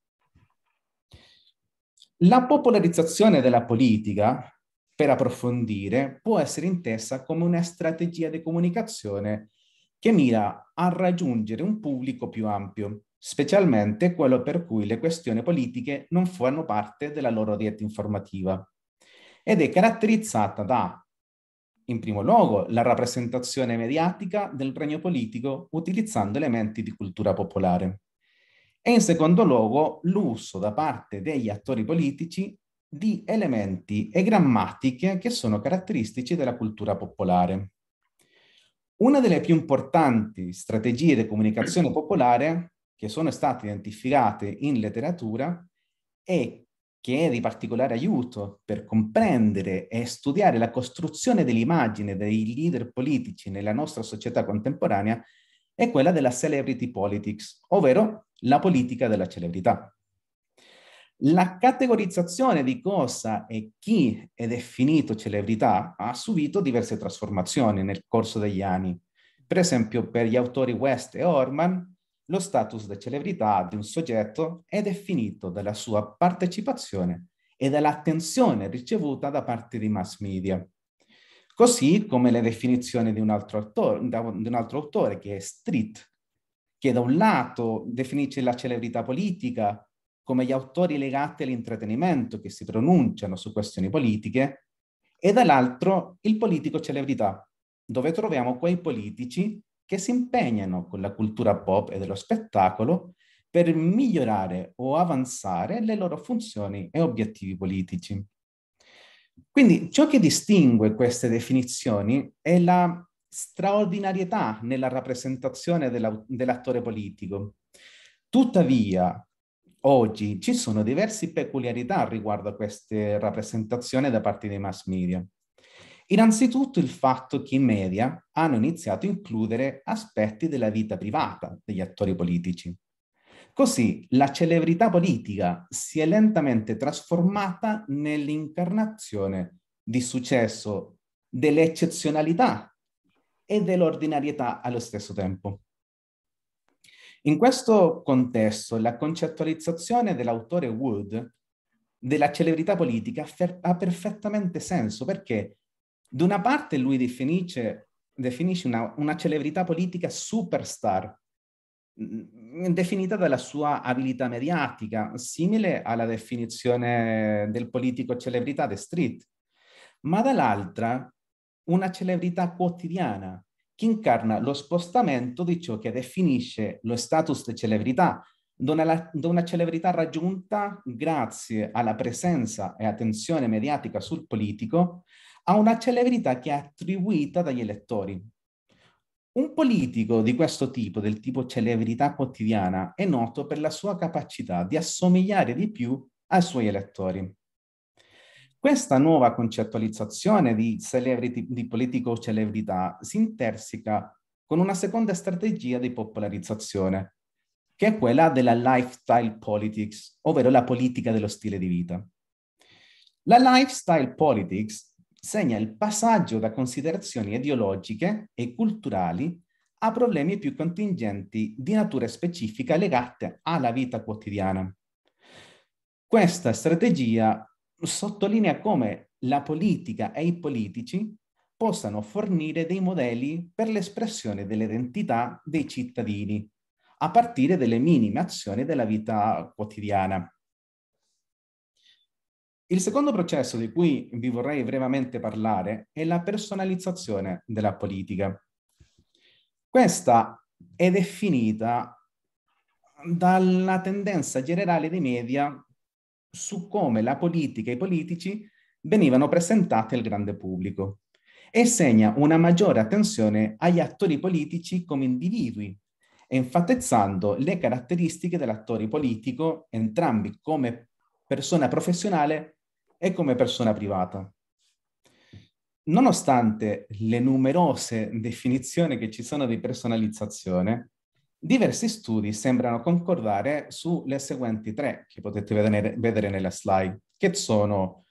La popolarizzazione della politica, per approfondire, può essere intesa come una strategia di comunicazione che mira a raggiungere un pubblico più ampio, specialmente quello per cui le questioni politiche non fanno parte della loro dieta informativa, ed è caratterizzata da, in primo luogo, la rappresentazione mediatica del regno politico utilizzando elementi di cultura popolare. E in secondo luogo l'uso da parte degli attori politici di elementi e grammatiche che sono caratteristici della cultura popolare. Una delle più importanti strategie di comunicazione popolare che sono state identificate in letteratura e che è di particolare aiuto per comprendere e studiare la costruzione dell'immagine dei leader politici nella nostra società contemporanea è quella della celebrity politics, ovvero la politica della celebrità. La categorizzazione di cosa e chi è definito celebrità ha subito diverse trasformazioni nel corso degli anni. Per esempio, per gli autori West e Orman, lo status di celebrità di un soggetto è definito dalla sua partecipazione e dall'attenzione ricevuta da parte dei mass media. Così come le definizioni di un altro autore che è Street, che da un lato definisce la celebrità politica come gli autori legati all'intrattenimento che si pronunciano su questioni politiche, e dall'altro il politico celebrità, dove troviamo quei politici che si impegnano con la cultura pop e dello spettacolo per migliorare o avanzare le loro funzioni e obiettivi politici. Quindi ciò che distingue queste definizioni è la straordinarietà nella rappresentazione dell'attore politico. Tuttavia, oggi ci sono diverse peculiarità riguardo a queste rappresentazioni da parte dei mass media. Innanzitutto il fatto che i media hanno iniziato a includere aspetti della vita privata degli attori politici. Così la celebrità politica si è lentamente trasformata nell'incarnazione di successo dell'eccezionalità e dell'ordinarietà allo stesso tempo. In questo contesto, la concettualizzazione dell'autore Wood della celebrità politica ha perfettamente senso, perché da una parte lui definisce una celebrità politica superstar, definita dalla sua abilità mediatica, simile alla definizione del politico celebrità di Street, ma dall'altra una celebrità quotidiana che incarna lo spostamento di ciò che definisce lo status di celebrità, da una celebrità raggiunta grazie alla presenza e attenzione mediatica sul politico a una celebrità che è attribuita dagli elettori. Un politico di questo tipo, del tipo celebrità quotidiana, è noto per la sua capacità di assomigliare di più ai suoi elettori. Questa nuova concettualizzazione di politico celebrità si interseca con una seconda strategia di popolarizzazione, che è quella della lifestyle politics, ovvero la politica dello stile di vita. La lifestyle politics segna il passaggio da considerazioni ideologiche e culturali a problemi più contingenti di natura specifica legate alla vita quotidiana. Questa strategia sottolinea come la politica e i politici possano fornire dei modelli per l'espressione dell'identità dei cittadini, a partire dalle minime azioni della vita quotidiana. Il secondo processo di cui vi vorrei brevemente parlare è la personalizzazione della politica. Questa è definita dalla tendenza generale dei media su come la politica e i politici venivano presentati al grande pubblico e segna una maggiore attenzione agli attori politici come individui, enfatizzando le caratteristiche dell'attore politico, entrambi come persona professionale e come persona privata. Nonostante le numerose definizioni che ci sono di personalizzazione, diversi studi sembrano concordare sulle seguenti tre che potete vedere nella slide, che sono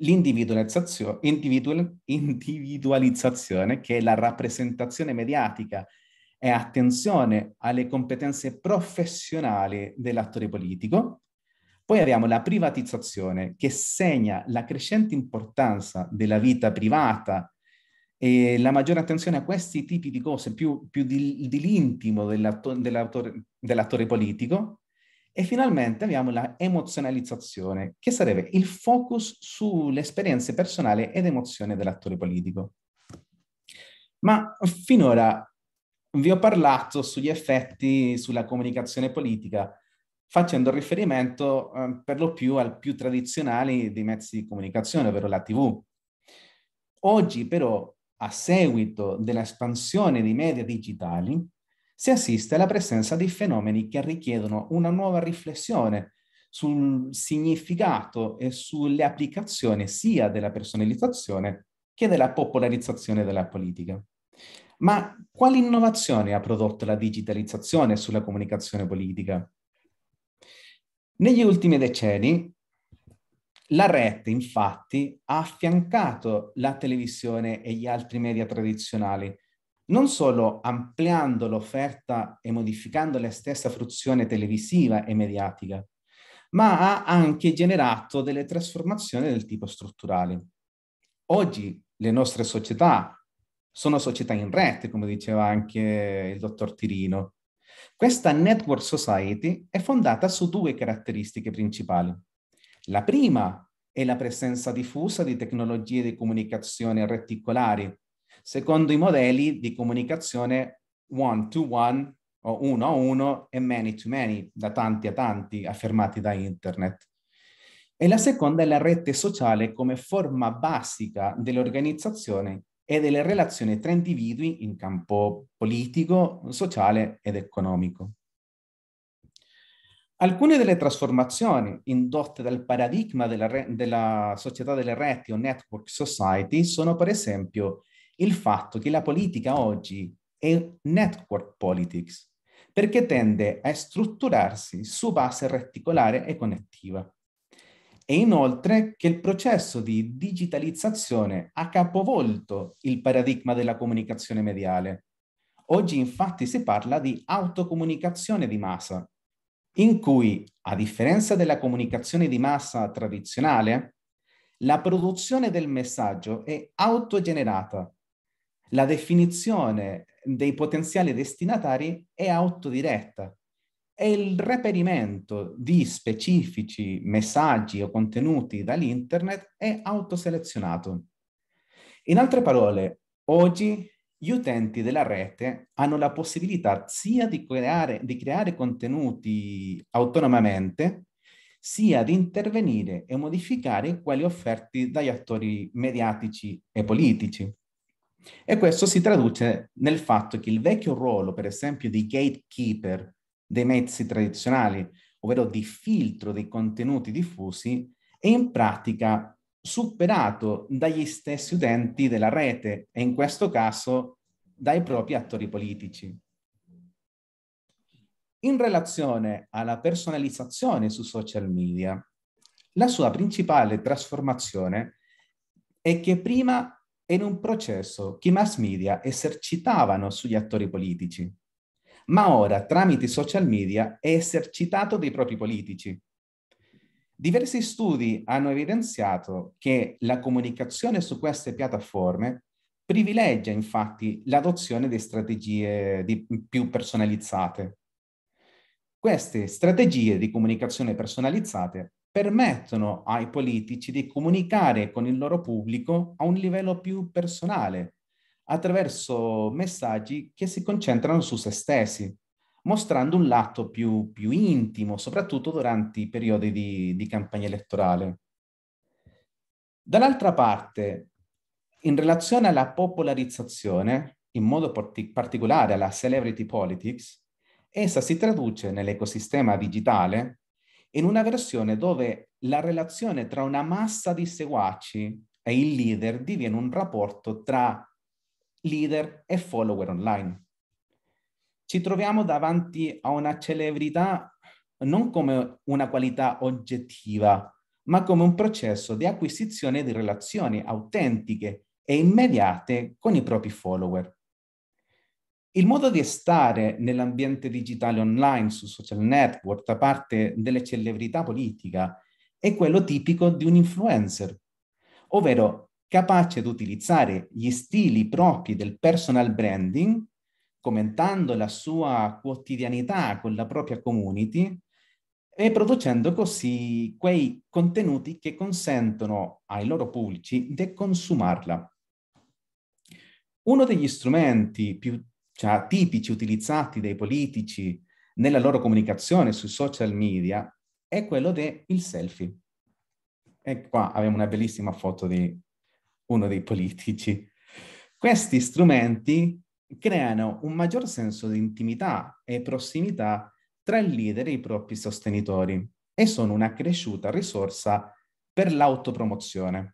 l'individualizzazione, che è la rappresentazione mediatica e attenzione alle competenze professionali dell'attore politico. Poi abbiamo la privatizzazione, che segna la crescente importanza della vita privata e la maggiore attenzione a questi tipi di cose, più dell'intimo dell'attore politico. E finalmente abbiamo la emozionalizzazione, che sarebbe il focus sulle esperienze personali ed emozioni dell'attore politico. Ma finora vi ho parlato sugli effetti sulla comunicazione politica, facendo riferimento per lo più al più tradizionale dei mezzi di comunicazione, ovvero la TV. Oggi però, a seguito dell'espansione dei media digitali, si assiste alla presenza di fenomeni che richiedono una nuova riflessione sul significato e sulle applicazioni sia della personalizzazione che della popolarizzazione della politica. Ma quali innovazioni ha prodotto la digitalizzazione sulla comunicazione politica? Negli ultimi decenni, la rete, infatti, ha affiancato la televisione e gli altri media tradizionali, non solo ampliando l'offerta e modificando la stessa fruizione televisiva e mediatica, ma ha anche generato delle trasformazioni del tipo strutturale. Oggi le nostre società sono società in rete, come diceva anche il dottor Tirino. Questa network society è fondata su due caratteristiche principali. La prima è la presenza diffusa di tecnologie di comunicazione reticolari, secondo i modelli di comunicazione one-to-one o uno a uno e many-to-many, da tanti a tanti, affermati da Internet. E la seconda è la rete sociale come forma basica dell'organizzazione e delle relazioni tra individui in campo politico, sociale ed economico. Alcune delle trasformazioni indotte dal paradigma della società delle reti o network society sono per esempio il fatto che la politica oggi è network politics, perché tende a strutturarsi su base reticolare e connettiva. E inoltre che il processo di digitalizzazione ha capovolto il paradigma della comunicazione mediale. Oggi infatti si parla di autocomunicazione di massa, in cui, a differenza della comunicazione di massa tradizionale, la produzione del messaggio è autogenerata. La definizione dei potenziali destinatari è autodiretta e il reperimento di specifici messaggi o contenuti dall'internet è autoselezionato. In altre parole, oggi gli utenti della rete hanno la possibilità sia di creare contenuti autonomamente, sia di intervenire e modificare quelli offerti dagli attori mediatici e politici. E questo si traduce nel fatto che il vecchio ruolo, per esempio, di gatekeeper dei mezzi tradizionali, ovvero di filtro dei contenuti diffusi, è in pratica superato dagli stessi utenti della rete e in questo caso dai propri attori politici. In relazione alla personalizzazione su social media, la sua principale trasformazione è che prima era un processo che i mass media esercitavano sugli attori politici, ma ora tramite i social media è esercitato dai propri politici. Diversi studi hanno evidenziato che la comunicazione su queste piattaforme privilegia infatti l'adozione di strategie più personalizzate. Queste strategie di comunicazione personalizzate permettono ai politici di comunicare con il loro pubblico a un livello più personale, attraverso messaggi che si concentrano su se stessi, mostrando un lato più intimo, soprattutto durante i periodi di campagna elettorale. Dall'altra parte, in relazione alla popolarizzazione, in modo particolare alla celebrity politics, essa si traduce nell'ecosistema digitale in una versione dove la relazione tra una massa di seguaci e il leader diviene un rapporto tra leader e follower online. Ci troviamo davanti a una celebrità non come una qualità oggettiva, ma come un processo di acquisizione di relazioni autentiche e immediate con i propri follower. Il modo di stare nell'ambiente digitale online su social network da parte delle celebrità politiche è quello tipico di un influencer, ovvero capace di utilizzare gli stili propri del personal branding, commentando la sua quotidianità con la propria community e producendo così quei contenuti che consentono ai loro pubblici di consumarla. Uno degli strumenti più tipici utilizzati dai politici nella loro comunicazione sui social media è quello del selfie. E qua abbiamo una bellissima foto di uno dei politici. Questi strumenti creano un maggior senso di intimità e prossimità tra il leader e i propri sostenitori e sono una cresciuta risorsa per l'autopromozione.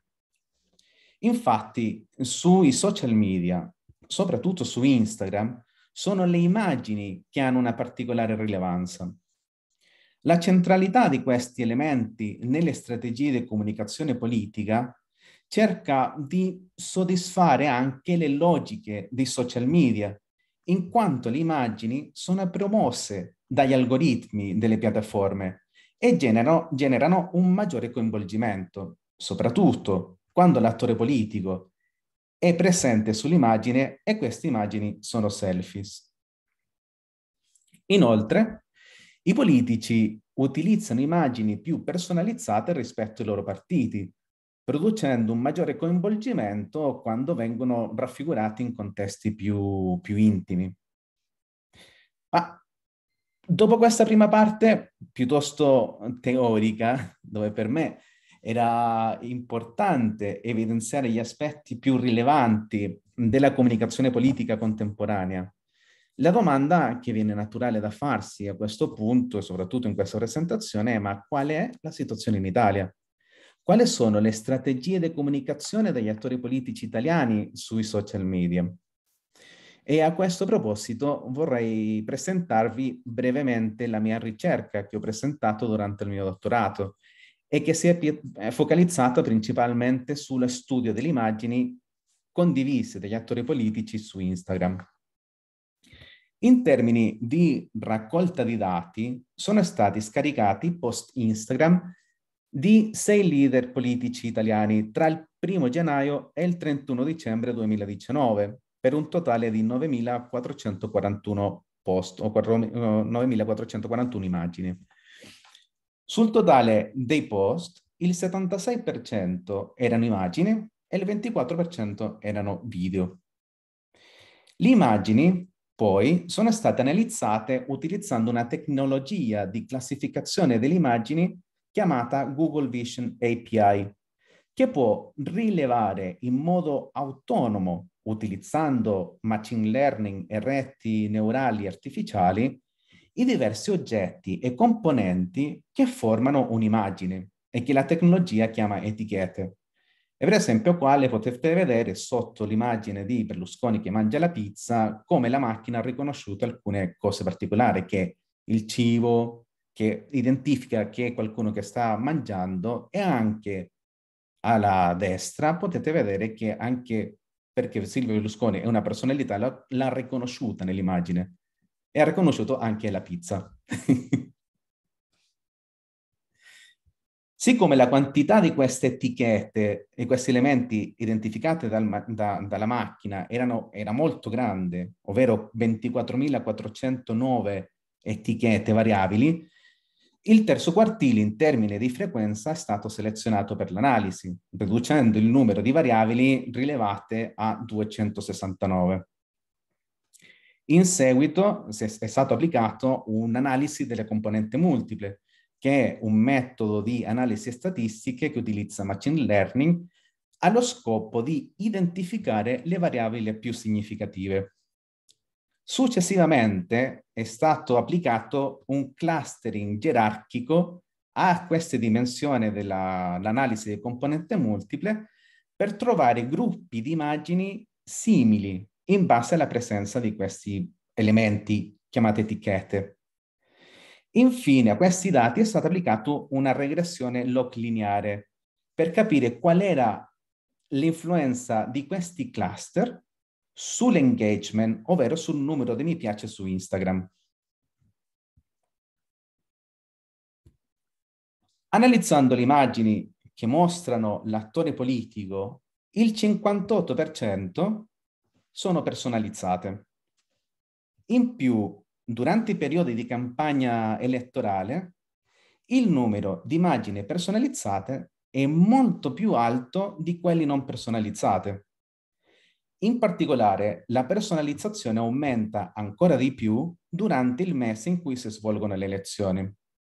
Infatti, sui social media, soprattutto su Instagram, sono le immagini che hanno una particolare rilevanza. La centralità di questi elementi nelle strategie di comunicazione politica cerca di soddisfare anche le logiche dei social media, in quanto le immagini sono promosse dagli algoritmi delle piattaforme e generano un maggiore coinvolgimento, soprattutto quando l'attore politico è presente sull'immagine e queste immagini sono selfies. Inoltre, i politici utilizzano immagini più personalizzate rispetto ai loro partiti, producendo un maggiore coinvolgimento quando vengono raffigurati in contesti più intimi. Ma dopo questa prima parte piuttosto teorica, dove per me era importante evidenziare gli aspetti più rilevanti della comunicazione politica contemporanea, la domanda che viene naturale da farsi a questo punto, e soprattutto in questa presentazione, è: ma qual è la situazione in Italia? Quali sono le strategie di comunicazione degli attori politici italiani sui social media? E a questo proposito vorrei presentarvi brevemente la mia ricerca che ho presentato durante il mio dottorato e che si è focalizzata principalmente sullo studio delle immagini condivise dagli attori politici su Instagram. In termini di raccolta di dati, sono stati scaricati post Instagram di 6 leader politici italiani tra il 1 gennaio e il 31 dicembre 2019, per un totale di 9.441 post o 9.441 immagini. Sul totale dei post, il 76% erano immagini e il 24% erano video. Le immagini poi sono state analizzate utilizzando una tecnologia di classificazione delle immagini chiamata Google Vision API, che può rilevare in modo autonomo, utilizzando machine learning e reti neurali artificiali, i diversi oggetti e componenti che formano un'immagine e che la tecnologia chiama etichette. E per esempio qua le potete vedere sotto l'immagine di Berlusconi che mangia la pizza come la macchina ha riconosciuto alcune cose particolari, che il cibo, che identifica che è qualcuno che sta mangiando, e anche alla destra potete vedere che anche perché Silvio Berlusconi è una personalità, l'ha riconosciuta nell'immagine e ha riconosciuto anche la pizza. Siccome la quantità di queste etichette e questi elementi identificati dalla macchina era molto grande, ovvero 24.409 etichette variabili, il terzo quartile in termini di frequenza è stato selezionato per l'analisi, riducendo il numero di variabili rilevate a 269. In seguito è stato applicato un'analisi delle componenti multiple, che è un metodo di analisi statistiche che utilizza machine learning allo scopo di identificare le variabili più significative. Successivamente è stato applicato un clustering gerarchico a queste dimensioni dell'analisi di componente multiple per trovare gruppi di immagini simili in base alla presenza di questi elementi chiamati etichette. Infine, a questi dati è stata applicata una regressione log lineare per capire qual era l'influenza di questi cluster sull'engagement, ovvero sul numero di mi piace su Instagram. Analizzando le immagini che mostrano l'attore politico, il 58% sono personalizzate. In più, durante i periodi di campagna elettorale, il numero di immagini personalizzate è molto più alto di quelli non personalizzate. In particolare, la personalizzazione aumenta ancora di più durante il mese in cui si svolgono le elezioni.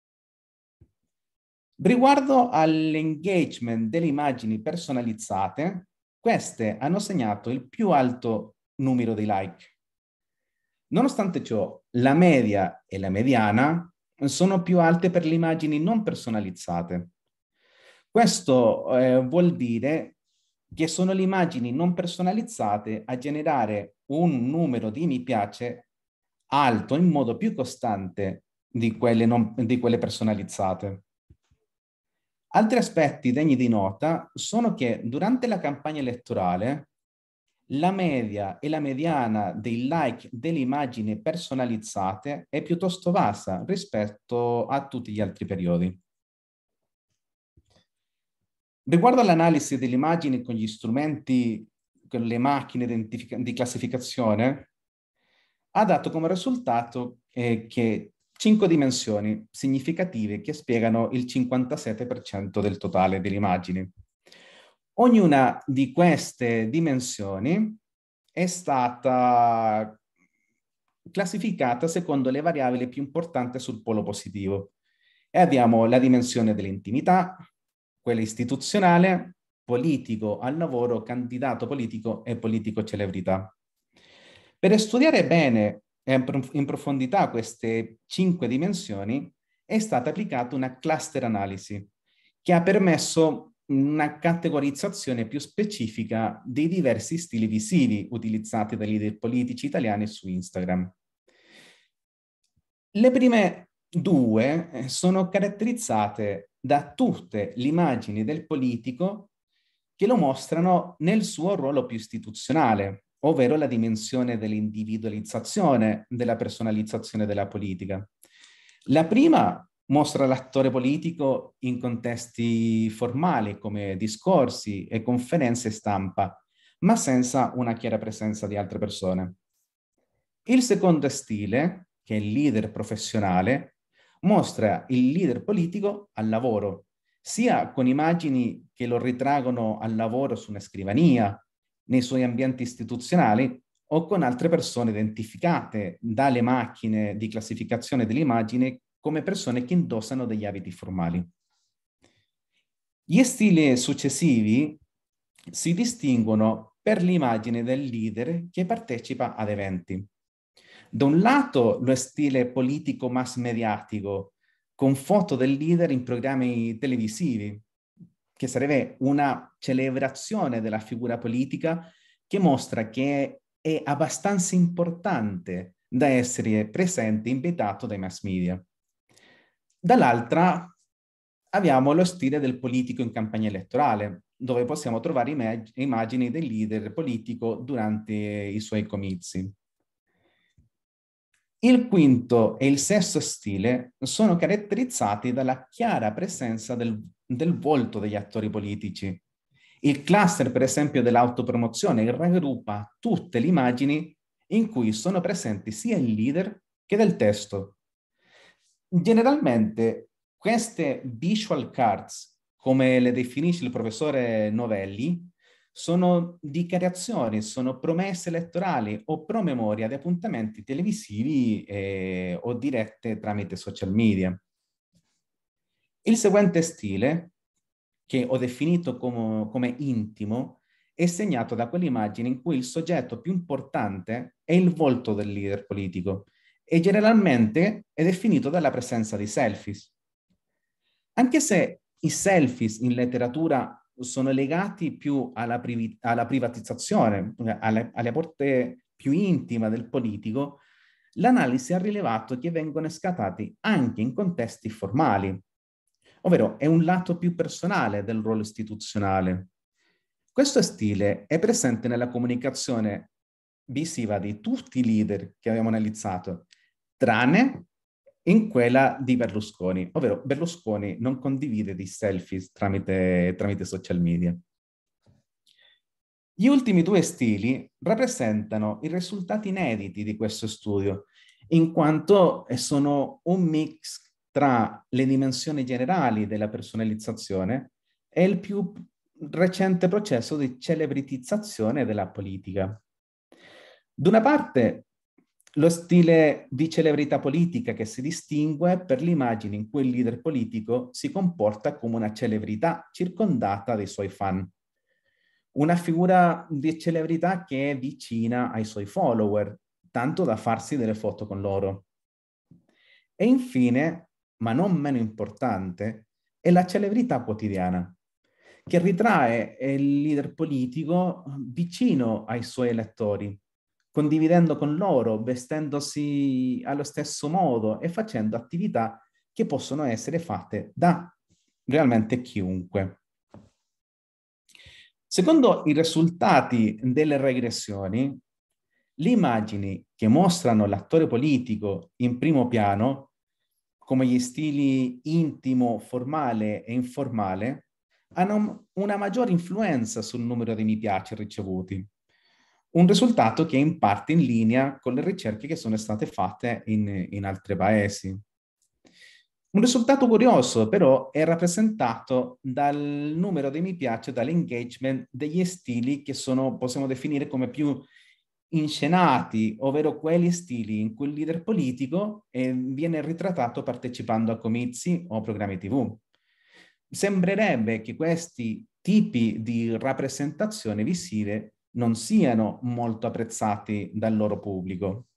Riguardo all'engagement delle immagini personalizzate, queste hanno segnato il più alto numero di like. Nonostante ciò, la media e la mediana sono più alte per le immagini non personalizzate. Questo vuol dire che sono le immagini non personalizzate a generare un numero di mi piace alto in modo più costante di quelle personalizzate. Altri aspetti degni di nota sono che durante la campagna elettorale la media e la mediana dei like delle immagini personalizzate è piuttosto bassa rispetto a tutti gli altri periodi. Riguardo all'analisi delle immagini con gli strumenti, con le macchine di classificazione, ha dato come risultato che 5 dimensioni significative che spiegano il 57% del totale delle immagini. Ognuna di queste dimensioni è stata classificata secondo le variabili più importanti sul polo positivo. E abbiamo la dimensione dell'intimità, quella istituzionale, politico al lavoro, candidato politico e politico celebrità. Per studiare bene e in profondità queste 5 dimensioni è stata applicata una cluster analisi che ha permesso una categorizzazione più specifica dei diversi stili visivi utilizzati dai leader politici italiani su Instagram. Le prime due sono caratterizzate da tutte le immagini del politico che lo mostrano nel suo ruolo più istituzionale, ovvero la dimensione dell'individualizzazione, della personalizzazione della politica. La prima mostra l'attore politico in contesti formali come discorsi e conferenze stampa, ma senza una chiara presenza di altre persone. Il secondo stile, che è il leader professionale, mostra il leader politico al lavoro, sia con immagini che lo ritraggono al lavoro su una scrivania, nei suoi ambienti istituzionali, o con altre persone identificate dalle macchine di classificazione delle immagini come persone che indossano degli abiti formali. Gli stili successivi si distinguono per l'immagine del leader che partecipa ad eventi. Da un lato lo stile politico mass mediatico, con foto del leader in programmi televisivi, che sarebbe una celebrazione della figura politica che mostra che è abbastanza importante da essere presente e invitato dai mass media. Dall'altra abbiamo lo stile del politico in campagna elettorale, dove possiamo trovare immagini del leader politico durante i suoi comizi. Il quinto e il sesto stile sono caratterizzati dalla chiara presenza del volto degli attori politici. Il cluster, per esempio, dell'autopromozione raggruppa tutte le immagini in cui sono presenti sia il leader che del testo. Generalmente queste visual cards, come le definisce il professore Novelli, sono dichiarazioni, sono promesse elettorali o promemoria di appuntamenti televisivi o dirette tramite social media. Il seguente stile, che ho definito come intimo, è segnato da quell'immagine in cui il soggetto più importante è il volto del leader politico e generalmente è definito dalla presenza di selfies. Anche se i selfies in letteratura sono legati più alla privatizzazione, alle porte più intime del politico, l'analisi ha rilevato che vengono scattati anche in contesti formali, ovvero è un lato più personale del ruolo istituzionale. Questo stile è presente nella comunicazione visiva di tutti i leader che abbiamo analizzato, tranne in quella di Berlusconi, ovvero Berlusconi non condivide dei selfies tramite social media. Gli ultimi due stili rappresentano i risultati inediti di questo studio, in quanto sono un mix tra le dimensioni generali della personalizzazione e il più recente processo di celebritizzazione della politica. Da una parte, lo stile di celebrità politica che si distingue per l'immagine in cui il leader politico si comporta come una celebrità circondata dai suoi fan. Una figura di celebrità che è vicina ai suoi follower, tanto da farsi delle foto con loro. E infine, ma non meno importante, è la celebrità quotidiana, che ritrae il leader politico vicino ai suoi elettori, condividendo con loro, vestendosi allo stesso modo e facendo attività che possono essere fatte da realmente chiunque. Secondo i risultati delle regressioni, le immagini che mostrano l'attore politico in primo piano, come gli stili intimo, formale e informale, hanno una maggiore influenza sul numero di mi piace ricevuti. Un risultato che è in parte in linea con le ricerche che sono state fatte in altri paesi. Un risultato curioso però è rappresentato dal numero di mi piace, dall'engagement degli stili che possiamo definire come più inscenati, ovvero quegli stili in cui il leader politico viene ritrattato partecipando a comizi o programmi TV. Sembrerebbe che questi tipi di rappresentazioni visive non siano molto apprezzati dal loro pubblico.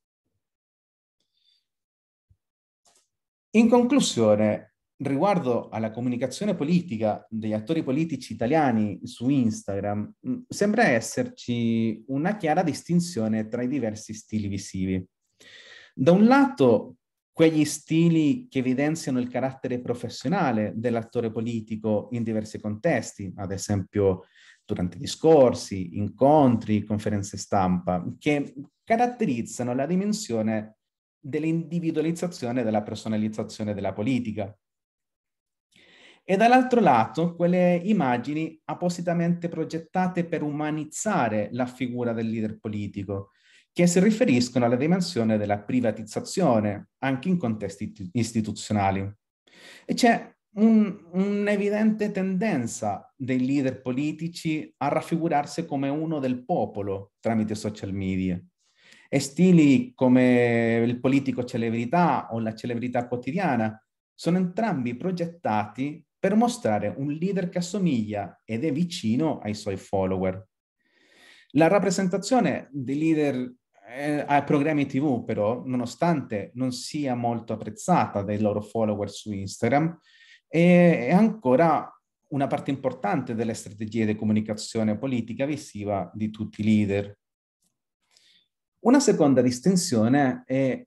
In conclusione, riguardo alla comunicazione politica degli attori politici italiani su Instagram, sembra esserci una chiara distinzione tra i diversi stili visivi. Da un lato, quegli stili che evidenziano il carattere professionale dell'attore politico in diversi contesti, ad esempio durante discorsi, incontri, conferenze stampa, che caratterizzano la dimensione dell'individualizzazione e della personalizzazione della politica. E dall'altro lato, quelle immagini appositamente progettate per umanizzare la figura del leader politico, che si riferiscono alla dimensione della privatizzazione anche in contesti istituzionali. E c'è un'evidente tendenza dei leader politici a raffigurarsi come uno del popolo tramite social media. E stili come il politico celebrità o la celebrità quotidiana sono entrambi progettati per mostrare un leader che assomiglia ed è vicino ai suoi follower. La rappresentazione dei leader ai programmi TV, però, nonostante non sia molto apprezzata dai loro follower su Instagram, è ancora una parte importante delle strategie di comunicazione politica visiva di tutti i leader. Una seconda distinzione è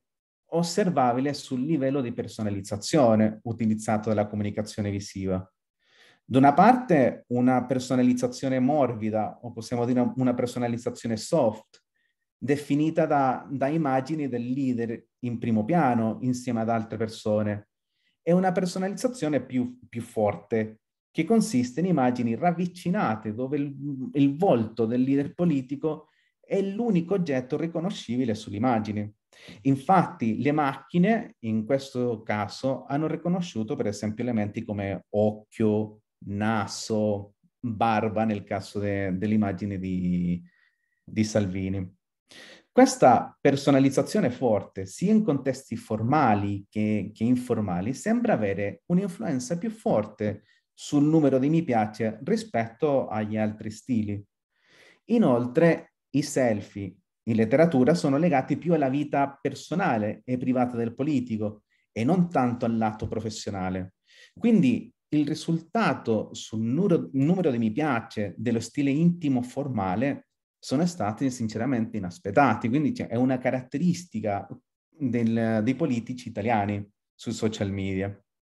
osservabile sul livello di personalizzazione utilizzato dalla comunicazione visiva. Da una parte una personalizzazione morbida, o possiamo dire una personalizzazione soft, definita da immagini del leader in primo piano insieme ad altre persone, e una personalizzazione più forte, che consiste in immagini ravvicinate, dove il volto del leader politico è l'unico oggetto riconoscibile sulle immagini. Infatti, le macchine, in questo caso, hanno riconosciuto, per esempio, elementi come occhio, naso, barba, nel caso dell'immagine di Salvini. Questa personalizzazione forte, sia in contesti formali che informali, sembra avere un'influenza più forte sul numero di mi piace rispetto agli altri stili. Inoltre, i selfie in letteratura sono legati più alla vita personale e privata del politico e non tanto al lato professionale. Quindi il risultato sul numero di mi piace dello stile intimo formale sono stati sinceramente inaspettati. Quindi è una caratteristica dei politici italiani sui social media.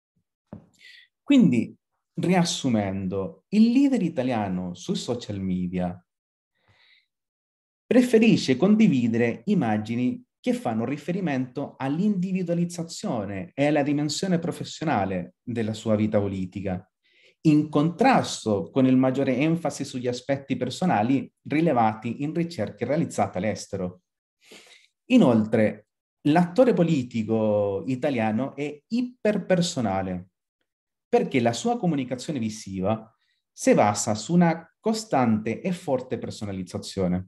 Quindi, riassumendo, il leader italiano sui social media preferisce condividere immagini che fanno riferimento all'individualizzazione e alla dimensione professionale della sua vita politica, in contrasto con il maggiore enfasi sugli aspetti personali rilevati in ricerche realizzate all'estero. Inoltre, l'attore politico italiano è iperpersonale, perché la sua comunicazione visiva si basa su una costante e forte personalizzazione.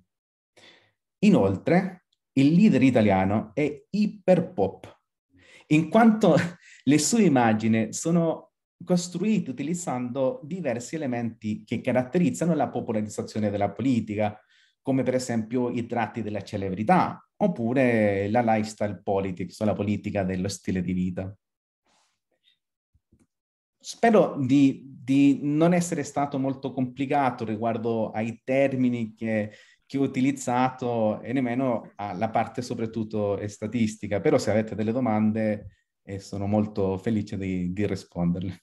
Inoltre, il leader italiano è iperpop, in quanto le sue immagini sono costruite utilizzando diversi elementi che caratterizzano la popolarizzazione della politica, come per esempio i tratti della celebrità, oppure la lifestyle politics, o la politica dello stile di vita. Spero di non essere stato molto complicato riguardo ai termini che ho utilizzato e nemmeno alla parte soprattutto statistica, però se avete delle domande sono molto felice di risponderle.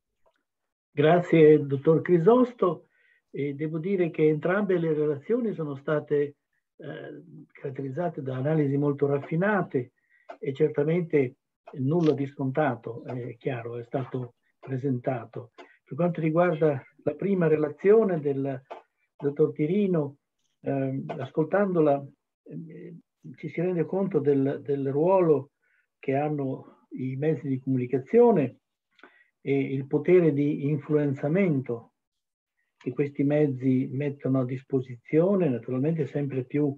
Grazie, dottor Crisosto. E devo dire che entrambe le relazioni sono state caratterizzate da analisi molto raffinate e certamente nulla di scontato, è chiaro, è stato presentato. Per quanto riguarda la prima relazione del dottor Tirino, ascoltandola ci si rende conto del ruolo che hanno i mezzi di comunicazione e il potere di influenzamento che questi mezzi mettono a disposizione, naturalmente sempre più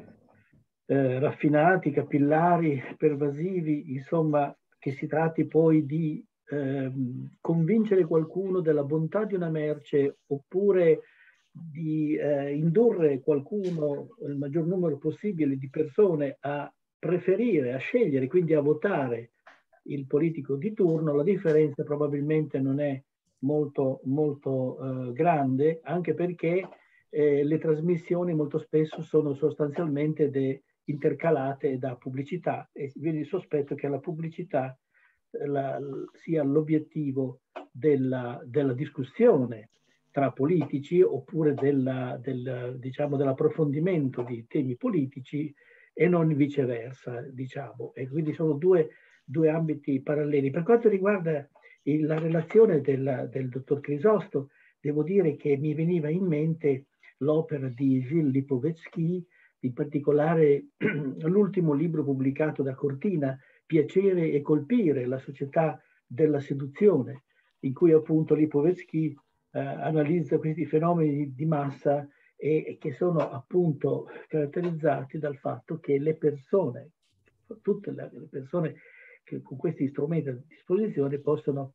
raffinati, capillari, pervasivi, insomma, che si tratti poi di convincere qualcuno della bontà di una merce oppure di indurre qualcuno, il maggior numero possibile di persone, a preferire, a scegliere, quindi a votare il politico di turno. La differenza probabilmente non è molto grande, anche perché le trasmissioni molto spesso sono sostanzialmente intercalate da pubblicità e viene il sospetto che la pubblicità sia l'obiettivo della discussione tra politici oppure diciamo, dell'approfondimento di temi politici e non viceversa, diciamo. E quindi sono due ambiti paralleli. Per quanto riguarda la relazione del dottor Crisosto, devo dire che mi veniva in mente l'opera di Gilles Lipovetsky, in particolare l'ultimo libro pubblicato da Cortina, Piacere e colpire, la società della seduzione, in cui appunto Lipovetsky analizza questi fenomeni di massa e che sono appunto caratterizzati dal fatto che le persone, tutte le persone che con questi strumenti a disposizione possono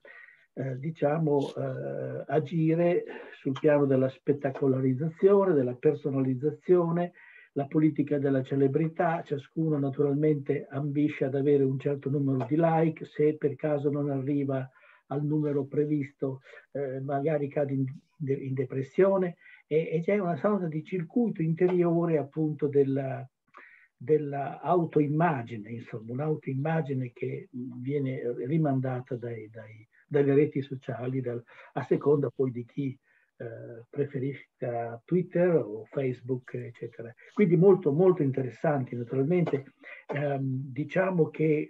agire sul piano della spettacolarizzazione, della personalizzazione, la politica della celebrità. Ciascuno naturalmente ambisce ad avere un certo numero di like, se per caso non arriva al numero previsto magari cade in depressione e c'è una sorta di circuito interiore appunto della autoimmagine, insomma, un'autoimmagine che viene rimandata dai dalle reti sociali, a seconda poi di chi preferisca Twitter o Facebook, eccetera. Quindi molto, molto interessanti. Naturalmente diciamo che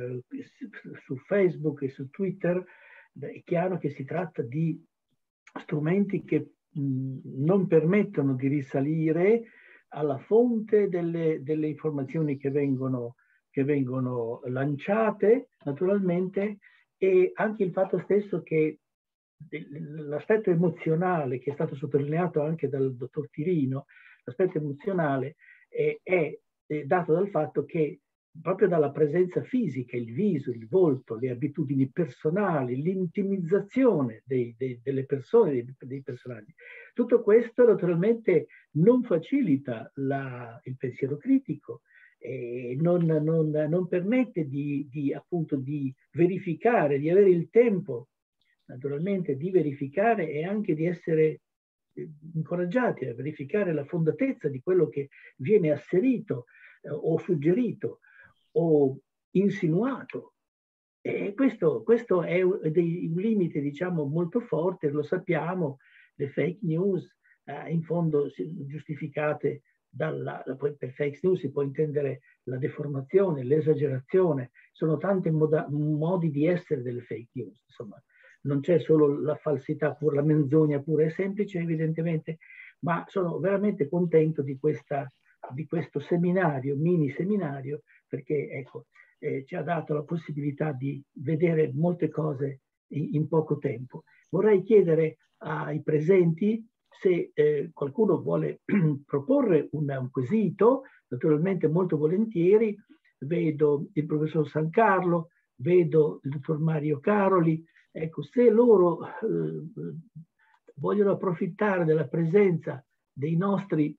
su Facebook e su Twitter è chiaro che si tratta di strumenti che non permettono di risalire alla fonte delle informazioni che vengono lanciate, naturalmente, e anche il fatto stesso che l'aspetto emozionale, che è stato sottolineato anche dal dottor Tirino, l'aspetto emozionale è dato dal fatto che proprio dalla presenza fisica, il viso, il volto, le abitudini personali, l'intimizzazione delle persone, dei personaggi, tutto questo naturalmente non facilita il pensiero critico, non permette appunto di verificare, di avere il tempo naturalmente di verificare e anche di essere incoraggiati a verificare la fondatezza di quello che viene asserito o suggerito o insinuato. E questo è un limite, diciamo, molto forte, lo sappiamo, le fake news in fondo giustificate poi per fake news si può intendere la deformazione, l'esagerazione, sono tanti modi di essere delle fake news, insomma. Non c'è solo la falsità pura, la menzogna pura e semplice, evidentemente, ma sono veramente contento di questo seminario, mini seminario, perché ecco, ci ha dato la possibilità di vedere molte cose in poco tempo. Vorrei chiedere ai presenti se qualcuno vuole proporre un quesito, naturalmente molto volentieri. Vedo il professor San Carlo, vedo il dottor Mario Caroli. Ecco, se loro vogliono approfittare della presenza dei nostri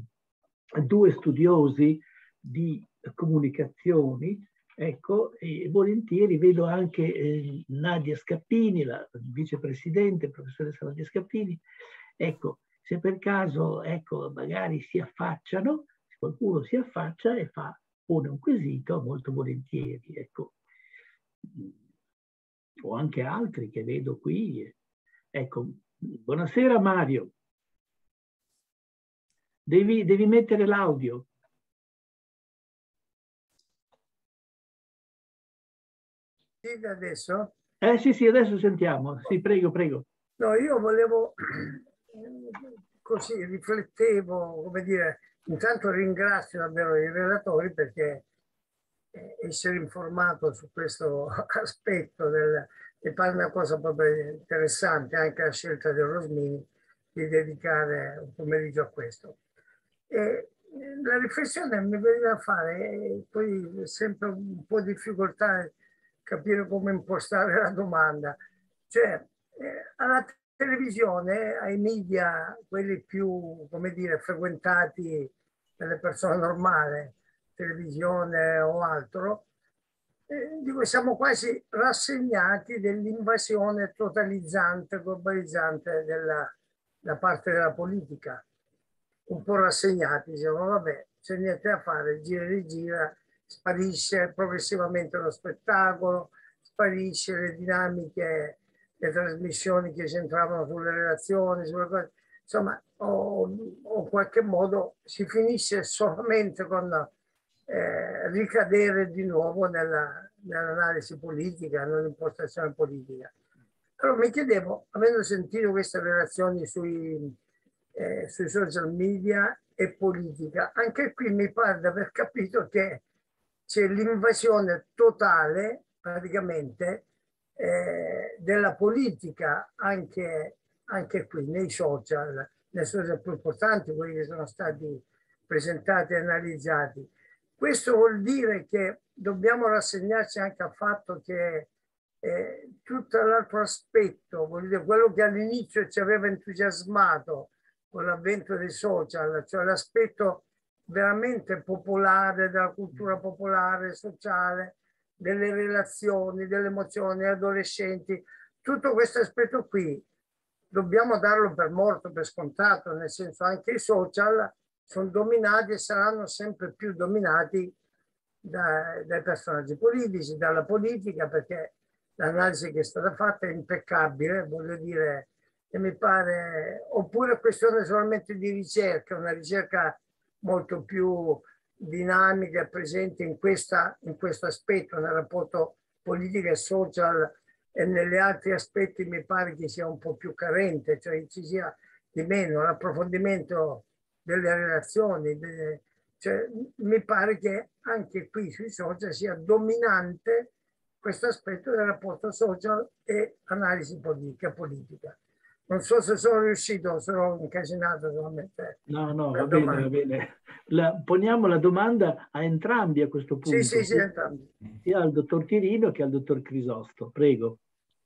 due studiosi di comunicazioni, ecco, e volentieri vedo anche Nadia Scappini, la vicepresidente, professoressa Nadia Scappini. Ecco, se per caso, ecco, magari si affacciano, se qualcuno si affaccia e pone un quesito, molto volentieri, ecco. O anche altri che vedo qui. Ecco, buonasera Mario. Devi mettere l'audio. Sì, adesso? Sì, adesso sentiamo. Sì, prego, prego. No, io volevo, così riflettevo, come dire, intanto ringrazio davvero i relatori perché essere informato su questo aspetto e fare una cosa proprio interessante, anche la scelta del Rosmini di dedicare un pomeriggio a questo. E la riflessione mi veniva a fare, poi sempre un po' di difficoltà a capire come impostare la domanda, cioè alla televisione, ai media, quelli più, come dire, frequentati dalle persone normali, televisione o altro, dico, siamo quasi rassegnati dell'invasione totalizzante, globalizzante da parte della politica. Un po' rassegnati, diciamo, vabbè, c'è niente da fare, gira e rigira, sparisce progressivamente lo spettacolo, sparisce le dinamiche, le trasmissioni che c'entravano sulle relazioni, sulle cose, insomma, o in qualche modo si finisce solamente con ricadere di nuovo nell'analisi politica, nell'impostazione politica. Allora mi chiedevo, avendo sentito queste relazioni sui social media e politica, anche qui mi pare di aver capito che c'è l'invasione totale, praticamente, della politica anche qui, nei social più importanti, quelli che sono stati presentati e analizzati. Questo vuol dire che dobbiamo rassegnarci anche al fatto che tutto l'altro aspetto, vuol dire quello che all'inizio ci aveva entusiasmato con l'avvento dei social, cioè l'aspetto veramente popolare, della cultura popolare, sociale, delle relazioni, delle emozioni adolescenti, tutto questo aspetto qui dobbiamo darlo per morto, per scontato, nel senso anche i social sono dominati e saranno sempre più dominati dai personaggi politici, dalla politica, perché l'analisi che è stata fatta è impeccabile, voglio dire, e mi pare, oppure è questione solamente di ricerca, una ricerca molto più dinamica e presente in questo aspetto, nel rapporto politica e social, e negli altri aspetti mi pare che sia un po' più carente, cioè ci sia di meno l'approfondimento delle relazioni, cioè, mi pare che anche qui sui social sia dominante questo aspetto del rapporto social e analisi politica. Non so se sono riuscito, sono incasinato solamente. No, no, va bene, va bene. Poniamo la domanda a entrambi a questo punto, Sì, entrambi. sia al dottor Tirino che al dottor Crisosto. Prego.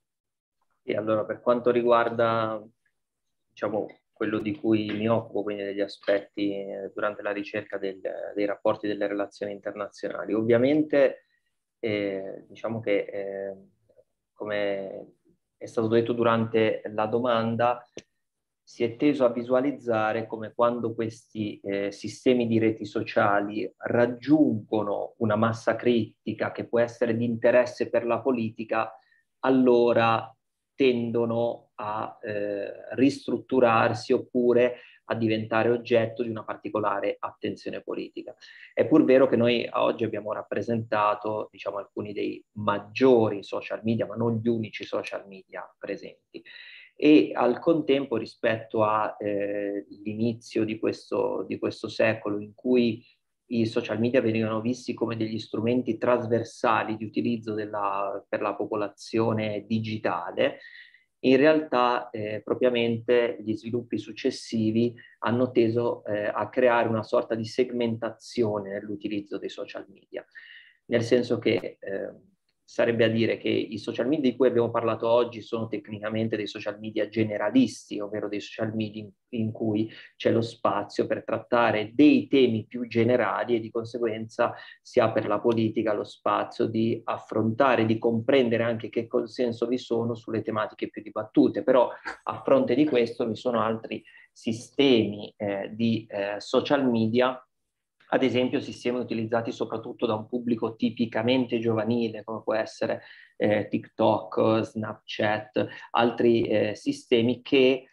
E allora, per quanto riguarda, diciamo, quello di cui mi occupo, quindi degli aspetti durante la ricerca dei rapporti delle relazioni internazionali, ovviamente diciamo che come è stato detto durante la domanda, si è teso a visualizzare come quando questi sistemi di reti sociali raggiungono una massa critica che può essere di interesse per la politica, allora tendono a ristrutturarsi oppure a diventare oggetto di una particolare attenzione politica. È pur vero che noi oggi abbiamo rappresentato, diciamo, alcuni dei maggiori social media, ma non gli unici social media presenti. E al contempo, rispetto all'inizio di questo secolo, in cui i social media venivano visti come degli strumenti trasversali di utilizzo per la popolazione digitale, in realtà propriamente gli sviluppi successivi hanno teso a creare una sorta di segmentazione nell'utilizzo dei social media, nel senso che sarebbe a dire che i social media di cui abbiamo parlato oggi sono tecnicamente dei social media generalisti, ovvero dei social media in cui c'è lo spazio per trattare dei temi più generali e di conseguenza si ha per la politica lo spazio di affrontare, di comprendere anche che consenso vi sono sulle tematiche più dibattute. Però a fronte di questo vi sono altri sistemi di social media, ad esempio sistemi utilizzati soprattutto da un pubblico tipicamente giovanile, come può essere TikTok, Snapchat, altri sistemi che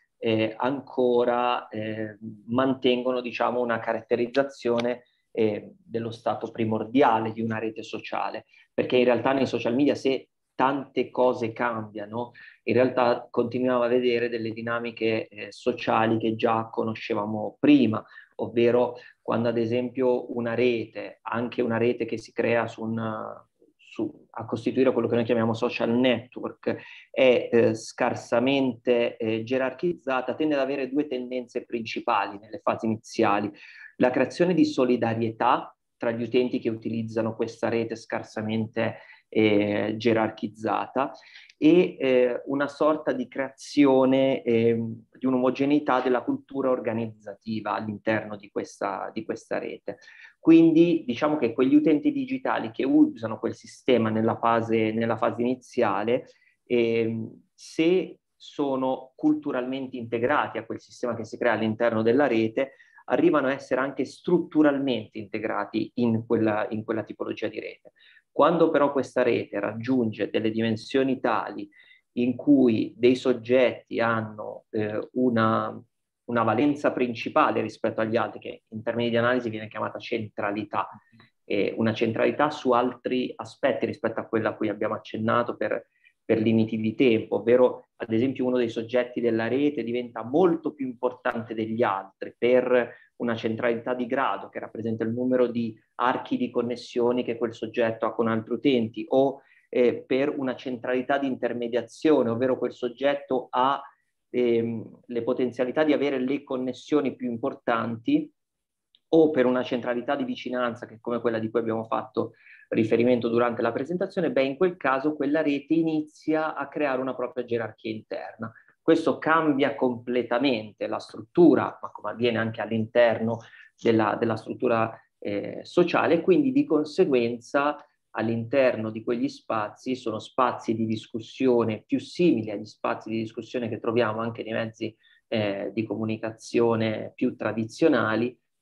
ancora mantengono, diciamo, una caratterizzazione dello stato primordiale di una rete sociale, perché in realtà nei social media, se tante cose cambiano, in realtà continuiamo a vedere delle dinamiche sociali che già conoscevamo prima, ovvero quando ad esempio una rete, anche una rete che si crea a costituire quello che noi chiamiamo social network, è scarsamente gerarchizzata, tende ad avere due tendenze principali nelle fasi iniziali: la creazione di solidarietà tra gli utenti che utilizzano questa rete scarsamente gerarchizzata e una sorta di creazione di un'omogeneità della cultura organizzativa all'interno di questa rete. Quindi diciamo che quegli utenti digitali che usano quel sistema nella fase iniziale, se sono culturalmente integrati a quel sistema che si crea all'interno della rete, arrivano a essere anche strutturalmente integrati in quella tipologia di rete. Quando però questa rete raggiunge delle dimensioni tali in cui dei soggetti hanno una valenza principale rispetto agli altri, che in termini di analisi viene chiamata centralità, una centralità su altri aspetti rispetto a quella a cui abbiamo accennato per limiti di tempo, ovvero ad esempio uno dei soggetti della rete diventa molto più importante degli altri per una centralità di grado che rappresenta il numero di archi di connessioni che quel soggetto ha con altri utenti, o per una centralità di intermediazione, ovvero quel soggetto ha le potenzialità di avere le connessioni più importanti, o per una centralità di vicinanza, che è come quella di cui abbiamo fatto riferimento durante la presentazione, beh, in quel caso quella rete inizia a creare una propria gerarchia interna. Questo cambia completamente la struttura, ma come avviene anche all'interno della struttura sociale, quindi di conseguenza all'interno di quegli spazi sono spazi di discussione più simili agli spazi di discussione che troviamo anche nei mezzi di comunicazione più tradizionali,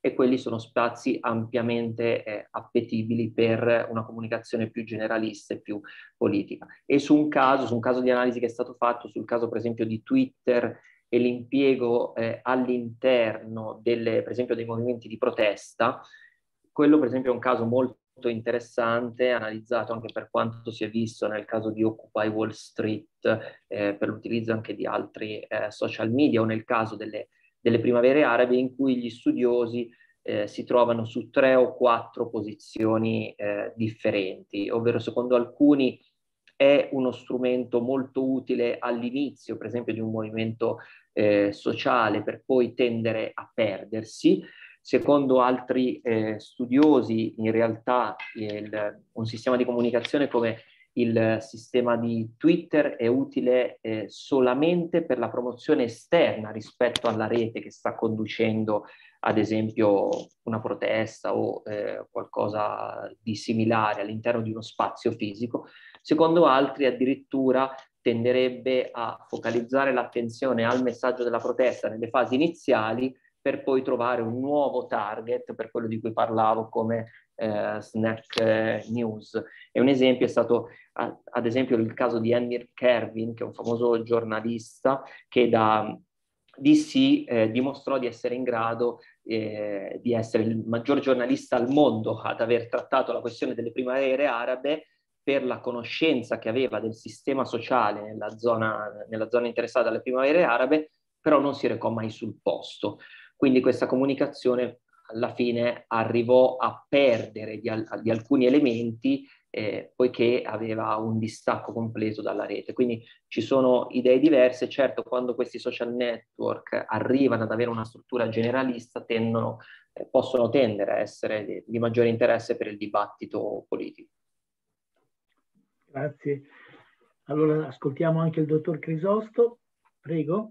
e quelli sono spazi ampiamente appetibili per una comunicazione più generalista e più politica. E su un caso di analisi che è stato fatto, sul caso per esempio di Twitter e l'impiego all'interno per esempio dei movimenti di protesta, quello per esempio è un caso molto interessante, analizzato anche per quanto si è visto nel caso di Occupy Wall Street, per l'utilizzo anche di altri social media, o nel caso delle primavere arabe, in cui gli studiosi si trovano su 3 o 4 posizioni differenti, ovvero secondo alcuni è uno strumento molto utile all'inizio, per esempio, di un movimento sociale, per poi tendere a perdersi. Secondo altri studiosi, in realtà un sistema di comunicazione come il sistema di Twitter è utile solamente per la promozione esterna rispetto alla rete che sta conducendo, ad esempio, una protesta o qualcosa di similare all'interno di uno spazio fisico. Secondo altri, addirittura tenderebbe a focalizzare l'attenzione al messaggio della protesta nelle fasi iniziali, per poi trovare un nuovo target, per quello di cui parlavo, come snack news. E un esempio è stato ad esempio il caso di Amir Kervin, che è un famoso giornalista che da DC dimostrò di essere in grado di essere il maggior giornalista al mondo ad aver trattato la questione delle primavere arabe, per la conoscenza che aveva del sistema sociale nella zona interessata dalle primavere arabe, però non si recò mai sul posto. Quindi questa comunicazione alla fine arrivò a perdere di alcuni elementi, poiché aveva un distacco completo dalla rete. Quindi ci sono idee diverse. Certo, quando questi social network arrivano ad avere una struttura generalista, possono tendere a essere di maggiore interesse per il dibattito politico. Grazie. Allora ascoltiamo anche il dottor Crisosto. Prego.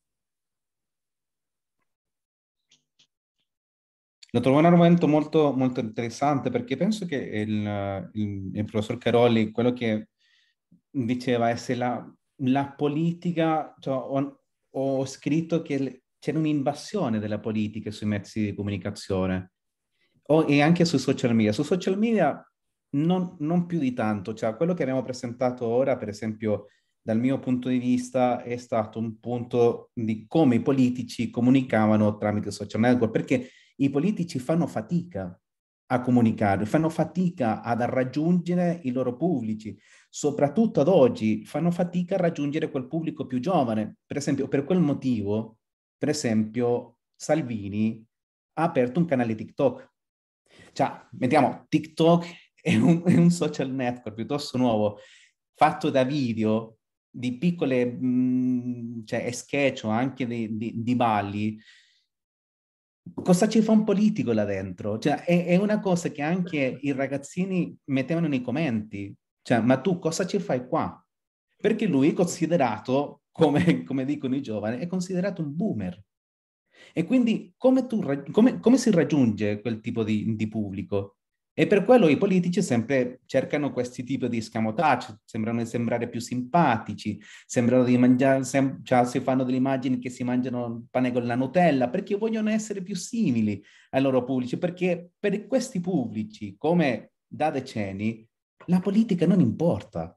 Lo trovo un argomento molto, molto interessante, perché penso che il professor Caroli, quello che diceva è se la politica, cioè, ho scritto che c'è un'invasione della politica sui mezzi di comunicazione e anche sui social media. Su social media non più di tanto, cioè quello che abbiamo presentato ora, per esempio, dal mio punto di vista, è stato un punto di come i politici comunicavano tramite social network, perché i politici fanno fatica a comunicare, fanno fatica ad raggiungere i loro pubblici, soprattutto ad oggi fanno fatica a raggiungere quel pubblico più giovane. Per esempio, per quel motivo, per esempio, Salvini ha aperto un canale TikTok. Cioè, mettiamo, TikTok è un social network piuttosto nuovo, fatto da video, di piccole cioè sketch o anche di balli. Cosa ci fa un politico là dentro? Cioè, è una cosa che anche i ragazzini mettevano nei commenti. Cioè, ma tu cosa ci fai qua? Perché lui è considerato, come dicono i giovani, è considerato un boomer. E quindi come si raggiunge quel tipo di pubblico? E per quello i politici sempre cercano questi tipi di escamotage, sembrano sembrare più simpatici, sembrano di mangiare, cioè si fanno delle immagini che si mangiano il pane con la Nutella, perché vogliono essere più simili ai loro pubblici, perché per questi pubblici, come da decenni, la politica non importa.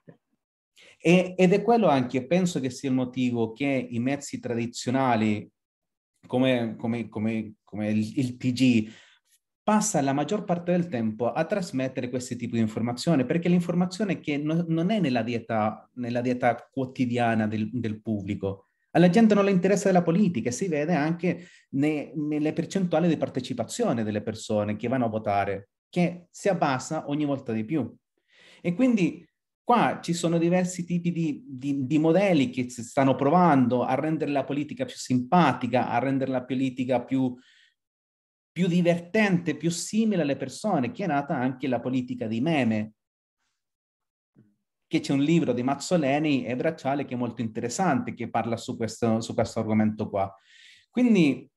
Ed è quello anche, penso che sia il motivo che i mezzi tradizionali, come il TG, passa la maggior parte del tempo a trasmettere questi tipi di informazione, perché l'informazione che non è nella dieta quotidiana del pubblico. Alla gente non le interessa della politica, si vede anche nelle percentuali di partecipazione delle persone che vanno a votare, che si abbassa ogni volta di più. E quindi qua ci sono diversi tipi di modelli che si stanno provando a rendere la politica più simpatica, a rendere la politica più divertente, più simile alle persone, che è nata anche la politica dei meme. Che c'è un libro di Mazzoleni e Bracciale che è molto interessante, che parla su questo argomento qua. Quindi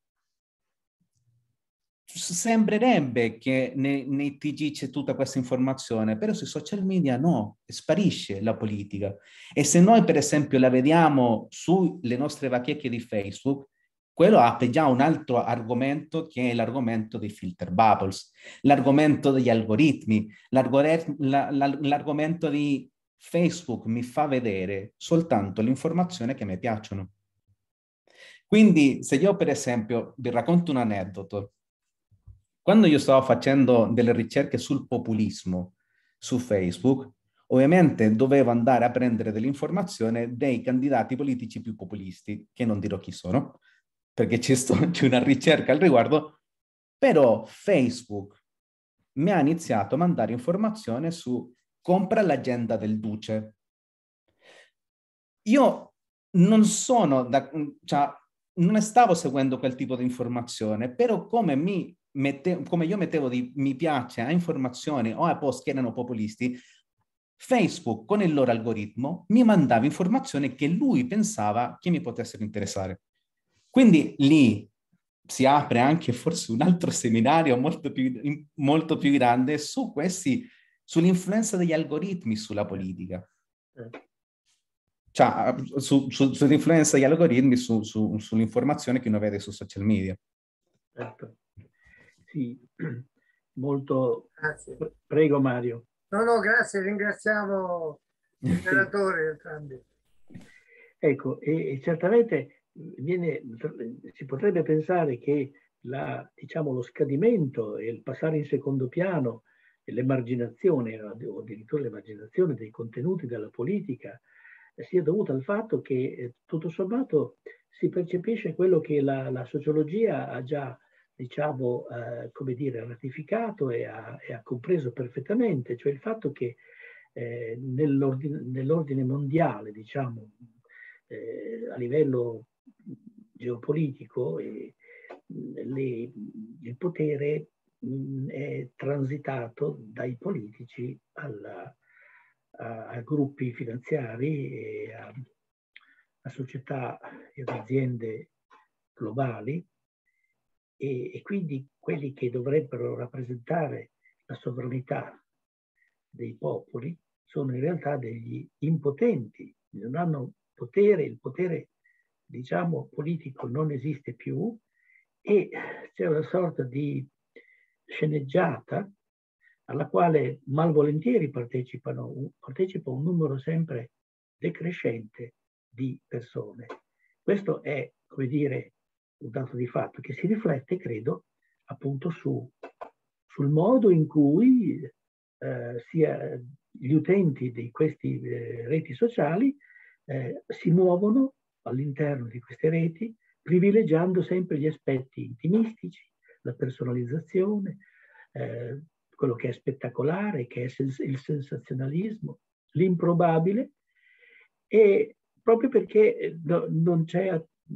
sembrerebbe che nei TG c'è tutta questa informazione, però sui social media no, sparisce la politica. E se noi per esempio la vediamo sulle nostre bacheche di Facebook, quello apre già un altro argomento che è l'argomento dei filter bubbles, l'argomento degli algoritmi, l'argomento di Facebook mi fa vedere soltanto le informazioni che mi piacciono. Quindi se io per esempio vi racconto un aneddoto, quando io stavo facendo delle ricerche sul populismo su Facebook, ovviamente dovevo andare a prendere dell'informazione dei candidati politici più populisti, che non dirò chi sono, perché c'è una ricerca al riguardo, però Facebook mi ha iniziato a mandare informazione su compra l'agenda del Duce. Io non sono, cioè, non stavo seguendo quel tipo di informazione, però come io mettevo di mi piace a informazioni o a post che erano populisti, Facebook con il loro algoritmo mi mandava informazioni che lui pensava che mi potessero interessare. Quindi lì si apre anche forse un altro seminario molto più grande su sull'influenza degli algoritmi sulla politica. Cioè, sull'influenza degli algoritmi sull'informazione che uno vede su social media. Certo. Sì, molto. Grazie. Prego Mario. No, grazie, ringraziamo i relatori entrambi. Ecco, e certamente si potrebbe pensare che diciamo, lo scadimento e il passare in secondo piano e l'emarginazione, o addirittura l'emarginazione dei contenuti della politica, sia dovuta al fatto che tutto sommato si percepisce quello che la sociologia ha già, diciamo, come dire, ratificato e ha compreso perfettamente, cioè il fatto che nell'ordine mondiale, diciamo, a livello geopolitico, il potere è transitato dai politici a gruppi finanziari e a società e ad aziende globali, e quindi quelli che dovrebbero rappresentare la sovranità dei popoli sono in realtà degli impotenti, non hanno potere, il potere, diciamo, politico non esiste più, e c'è una sorta di sceneggiata alla quale malvolentieri partecipa un numero sempre decrescente di persone. Questo è, come dire, un dato di fatto che si riflette, credo, appunto sul modo in cui sia gli utenti di queste reti sociali si muovono all'interno di queste reti, privilegiando sempre gli aspetti intimistici, la personalizzazione, quello che è spettacolare, che è il sensazionalismo, l'improbabile, e proprio perché non c'è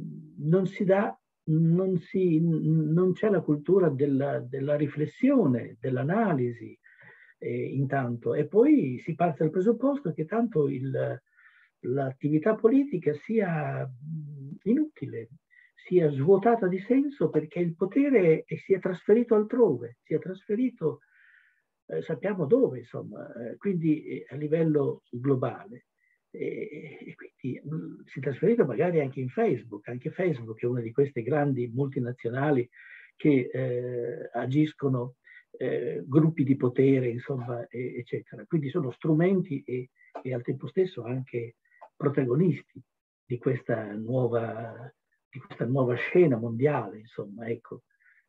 la cultura della riflessione, dell'analisi, intanto, e poi si parte dal presupposto che tanto l'attività politica sia inutile, sia svuotata di senso, perché il potere sia trasferito altrove, sia trasferito sappiamo dove, insomma, quindi a livello globale. E quindi si è trasferito magari anche in Facebook. Anche Facebook è una di queste grandi multinazionali che agiscono gruppi di potere, insomma, eccetera. Quindi sono strumenti e al tempo stesso anche protagonisti di questa nuova scena mondiale, insomma, ecco.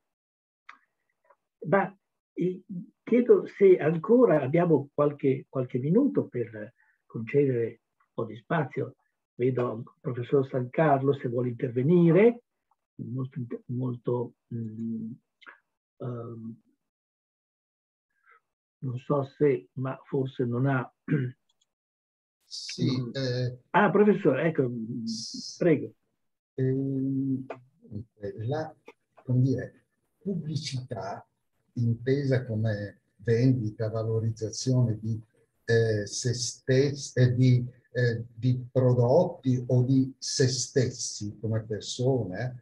Ma chiedo se ancora abbiamo qualche minuto per concedere un po' di spazio. Vedo il professor San Carlo se vuole intervenire. Non so se, ma forse non ha. Sì. Professore, ecco, prego. La, come dire, pubblicità intesa come vendita, valorizzazione di se stessi, di prodotti o di se stessi come persone,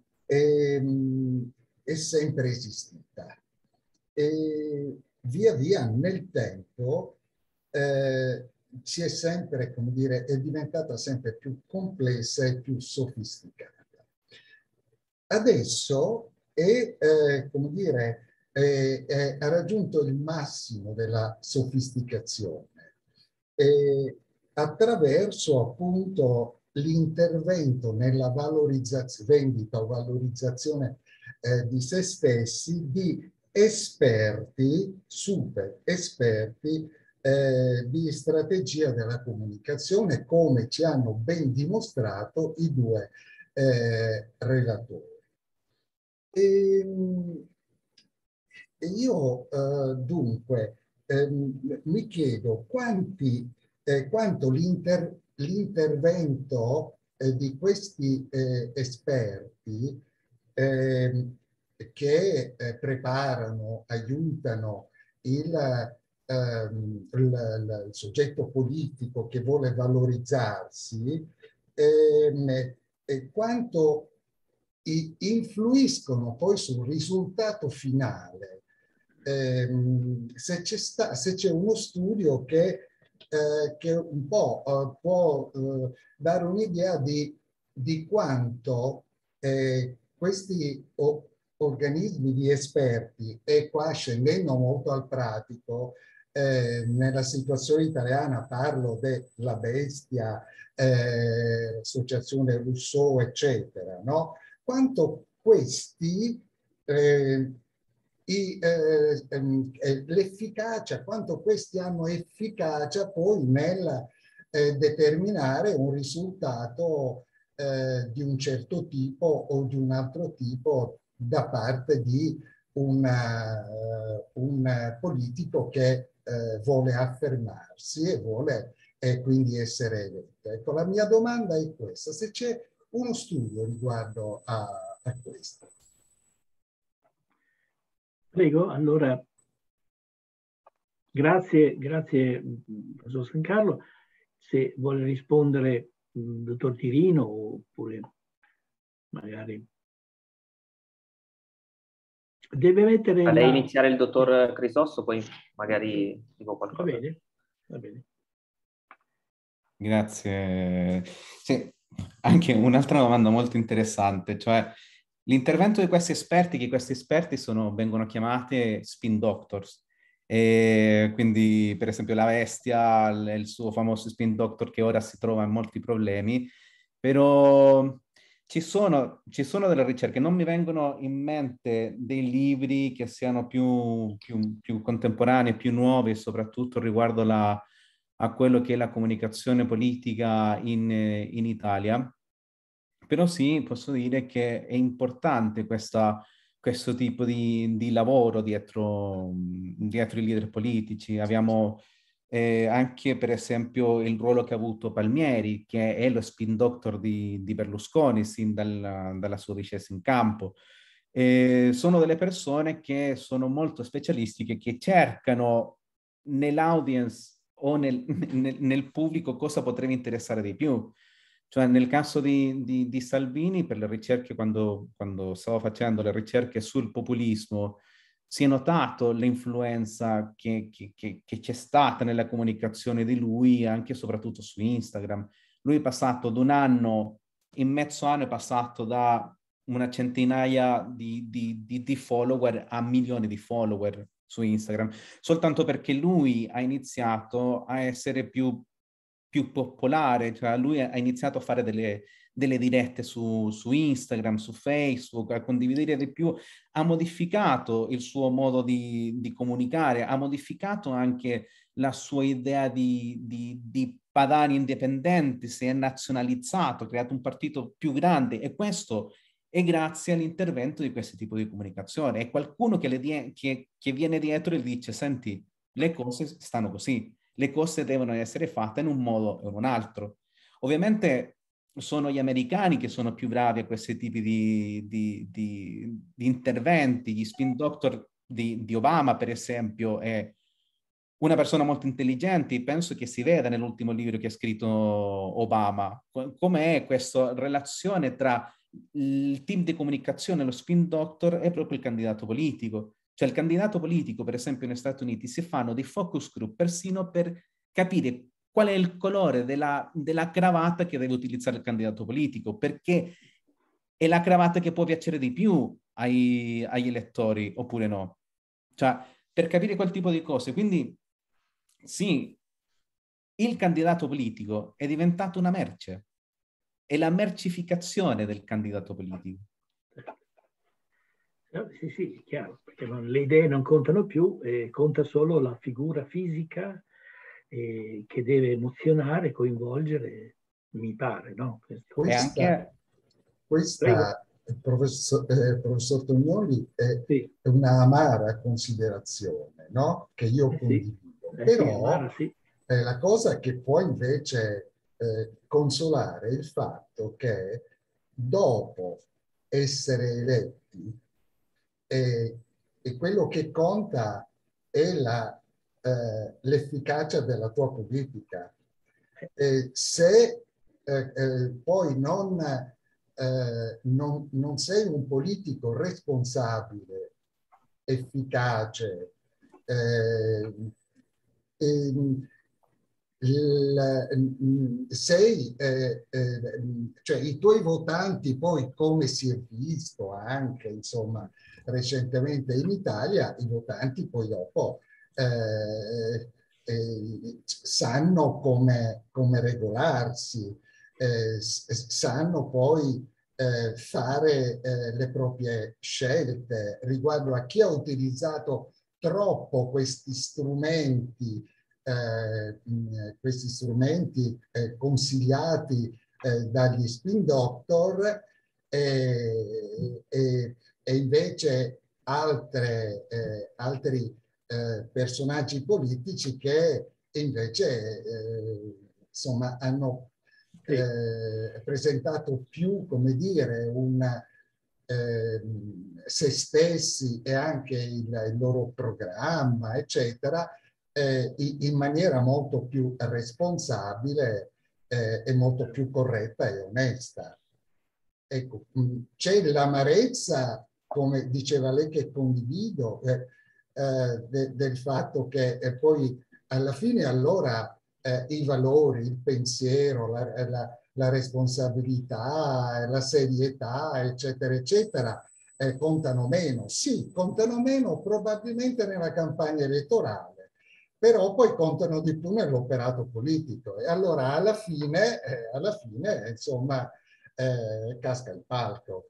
è sempre esistita. E via via nel tempo si è sempre, come dire, è diventata sempre più complessa e più sofisticata. adesso come dire, ha raggiunto il massimo della sofisticazione attraverso appunto l'intervento nella vendita o valorizzazione di se stessi di esperti, super esperti di strategia della comunicazione, come ci hanno ben dimostrato i due relatori. E io dunque mi chiedo quanto l'intervento di questi esperti che preparano, aiutano il soggetto politico che vuole valorizzarsi, quanto influiscono poi sul risultato finale. Se c'è uno studio che un po' può dare un'idea di quanto questi organismi di esperti, e qua scendendo molto al pratico, nella situazione italiana parlo della Bestia, Associazione Rousseau, eccetera, no? Quanto questi l'efficacia, quanto questi hanno efficacia poi nel determinare un risultato di un certo tipo o di un altro tipo da parte di un politico che vuole affermarsi e vuole quindi essere eletto. Ecco, la mia domanda è questa: se c'è uno studio riguardo a questo. Prego, allora, grazie, professor San Carlo. Se vuole rispondere il dottor Tirino, oppure magari... Deve mettere... A lei iniziare il dottor Crisosto, poi magari dico qualcosa. Va bene, va bene. Grazie. Sì, anche un'altra domanda molto interessante, cioè l'intervento di questi esperti, che questi esperti vengono chiamati spin doctors. E quindi, per esempio, la Bestia, il suo famoso spin doctor che ora si trova in molti problemi, però ci sono delle ricerche, non mi vengono in mente dei libri che siano più contemporanei, più nuovi, soprattutto riguardo a quello che è la comunicazione politica in Italia. Però sì, posso dire che è importante questo tipo di lavoro dietro i leader politici. Abbiamo anche, per esempio, il ruolo che ha avuto Palmieri, che è lo spin doctor di Berlusconi, sin dalla sua discesa in campo. Sono delle persone che sono molto specialistiche, che cercano nell'audience o nel pubblico cosa potrebbe interessare di più. Cioè, nel caso di Salvini, per le ricerche, quando stavo facendo le ricerche sul populismo, si è notato l'influenza che c'è stata nella comunicazione di lui, anche e soprattutto su Instagram. Lui è passato da un anno, in mezzo anno è passato da una centinaia di follower a milioni di follower su Instagram, soltanto perché lui ha iniziato a essere più popolare, cioè lui ha iniziato a fare delle dirette su Instagram, su Facebook, a condividere di più, ha modificato il suo modo di comunicare, ha modificato anche la sua idea di padani indipendenti, si è nazionalizzato, ha creato un partito più grande, e questo è grazie all'intervento di questo tipo di comunicazione. È qualcuno che viene dietro e dice: senti, le cose stanno così, le cose devono essere fatte in un modo o in un altro. Ovviamente sono gli americani che sono più bravi a questi tipi di interventi. Gli spin doctor di Obama, per esempio, è una persona molto intelligente. Penso che si veda nell'ultimo libro che ha scritto Obama com'è questa relazione tra il team di comunicazione, lo spin doctor, e proprio il candidato politico. Cioè il candidato politico, per esempio negli Stati Uniti, si fanno dei focus group persino per capire qual è il colore della cravatta che deve utilizzare il candidato politico, perché è la cravatta che può piacere di più agli elettori, oppure no? Cioè, per capire quel tipo di cose. Quindi, sì, il candidato politico è diventato una merce. È la mercificazione del candidato politico. Sì, sì, chiaro, perché le idee non contano più, conta solo la figura fisica che deve emozionare, coinvolgere, mi pare, no? E anche... Questa professor Tognoli, Sì. è una amara considerazione, no? Che io Sì. condivido. Sì, Però amara, sì. la cosa che può invece consolare è il fatto che dopo essere eletti, e quello che conta è l'efficacia della tua politica. Se poi non sei un politico responsabile, efficace, cioè i tuoi votanti poi, come si è visto anche insomma recentemente in Italia, i votanti poi dopo sanno come regolarsi, sanno poi fare le proprie scelte riguardo a chi ha utilizzato troppo questi strumenti consigliati dagli spin doctor e invece altri personaggi politici che invece insomma hanno presentato più, come dire, se stessi e anche il loro programma, eccetera, in maniera molto più responsabile e molto più corretta e onesta. Ecco, c'è l'amarezza, come diceva lei, che condivido, del fatto che poi alla fine allora i valori, il pensiero, la responsabilità, la serietà, eccetera, eccetera, contano meno. Sì, contano meno probabilmente nella campagna elettorale, però poi contano di più nell'operato politico. E allora alla fine insomma, casca il palco.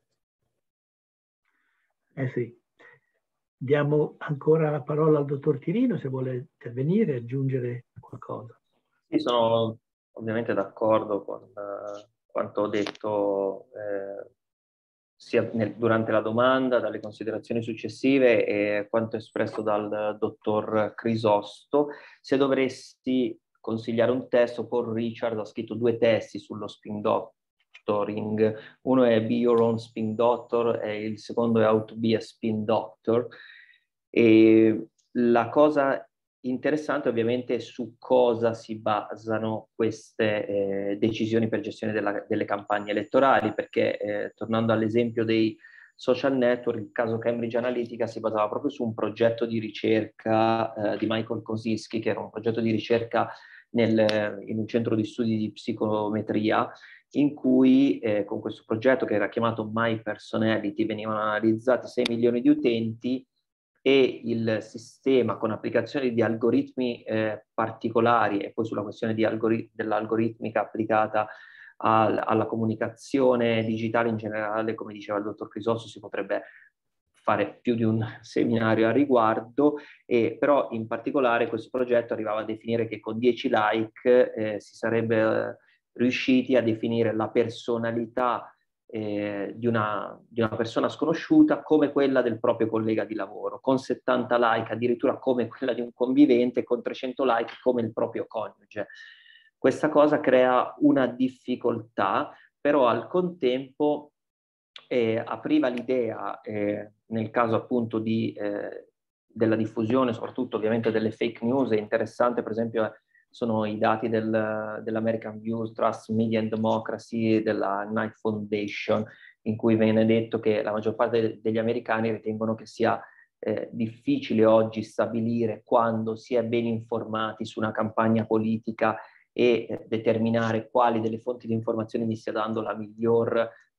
Sì. Diamo ancora la parola al dottor Tirino se vuole intervenire e aggiungere qualcosa. Sì, sono ovviamente d'accordo con quanto ho detto sia durante la domanda, dalle considerazioni successive e quanto espresso dal dottor Crisosto. Se dovessi consigliare un testo, Paul Richard ha scritto 2 testi sullo spin doctoring. Uno è Be Your Own Spin Doctor e il secondo è How to Be a Spin Doctor. E la cosa interessante ovviamente è su cosa si basano queste decisioni per gestione delle campagne elettorali, perché tornando all'esempio dei social network, il caso Cambridge Analytica si basava proprio su un progetto di ricerca di Michael Kosinski, che era un progetto di ricerca in un centro di studi di psicometria, in cui con questo progetto che era chiamato My Personality venivano analizzati 6 milioni di utenti e il sistema con applicazioni di algoritmi particolari e poi sulla questione dell'algoritmica applicata alla comunicazione digitale in generale, come diceva il dottor Crisosto, si potrebbe fare più di un seminario a riguardo, però in particolare questo progetto arrivava a definire che con 10 like si sarebbe riusciti a definire la personalità di una persona sconosciuta come quella del proprio collega di lavoro, con 70 like addirittura come quella di un convivente, con 300 like come il proprio coniuge. Questa cosa crea una difficoltà, però al contempo apriva l'idea, nel caso appunto della diffusione, soprattutto ovviamente delle fake news, è interessante per esempio sono i dati dell'American Views Trust Media and Democracy della Knight Foundation, in cui viene detto che la maggior parte degli americani ritengono che sia difficile oggi stabilire quando si è ben informati su una campagna politica e determinare quali delle fonti di informazione mi stia dando la miglior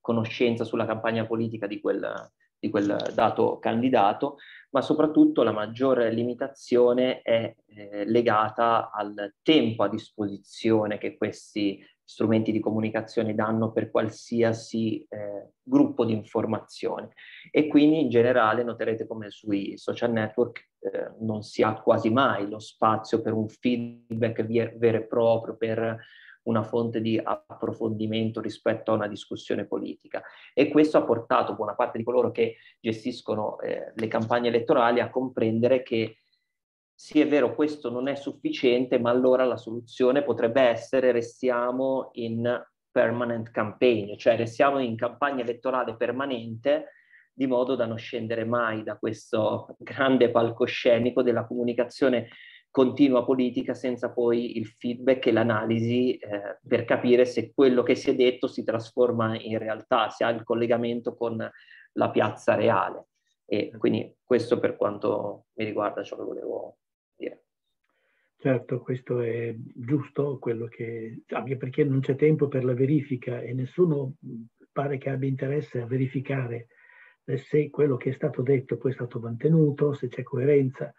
conoscenza sulla campagna politica di quel dato candidato, ma soprattutto la maggiore limitazione è legata al tempo a disposizione che questi strumenti di comunicazione danno per qualsiasi gruppo di informazione. E quindi in generale noterete come sui social network non si ha quasi mai lo spazio per un feedback vero e proprio, per una fonte di approfondimento rispetto a una discussione politica. E questo ha portato buona parte di coloro che gestiscono le campagne elettorali a comprendere che sì, è vero, questo non è sufficiente, ma allora la soluzione potrebbe essere: restiamo in permanent campaign, cioè restiamo in campagna elettorale permanente, di modo da non scendere mai da questo grande palcoscenico della comunicazione continua politica, senza poi il feedback e l'analisi per capire se quello che si è detto si trasforma in realtà, se ha il collegamento con la piazza reale. E quindi questo, per quanto mi riguarda, ciò che volevo dire. Certo, questo è giusto, quello che anche perché non c'è tempo per la verifica e nessuno pare che abbia interesse a verificare se quello che è stato detto poi è stato mantenuto, se c'è coerenza.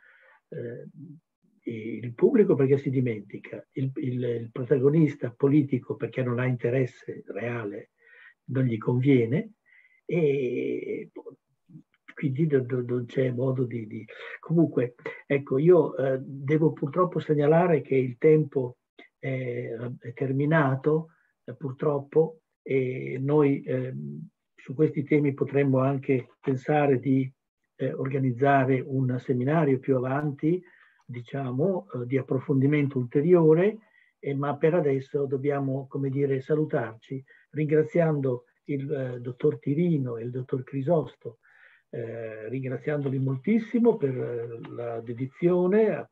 Il pubblico perché si dimentica, il protagonista politico perché non ha interesse reale, non gli conviene, e quindi non c'è modo di... Comunque, ecco, io devo purtroppo segnalare che il tempo è terminato, purtroppo, e noi su questi temi potremmo anche pensare di organizzare un seminario più avanti, diciamo, di approfondimento ulteriore, ma per adesso dobbiamo, come dire, salutarci, ringraziando il dottor Tirino e il dottor Crisosto, ringraziandoli moltissimo per la dedizione a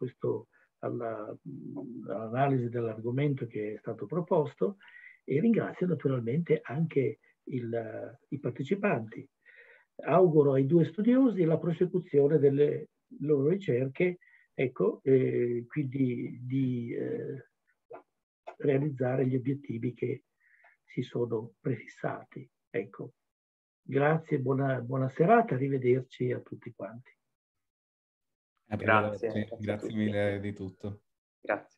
all'analisi dell'argomento che è stato proposto, e ringrazio naturalmente anche i partecipanti. Auguro ai due studiosi la prosecuzione delle loro ricerche, ecco, quindi di realizzare gli obiettivi che si sono prefissati. Ecco. Grazie, buona serata, arrivederci a tutti quanti. Grazie. Grazie mille di tutto. Grazie.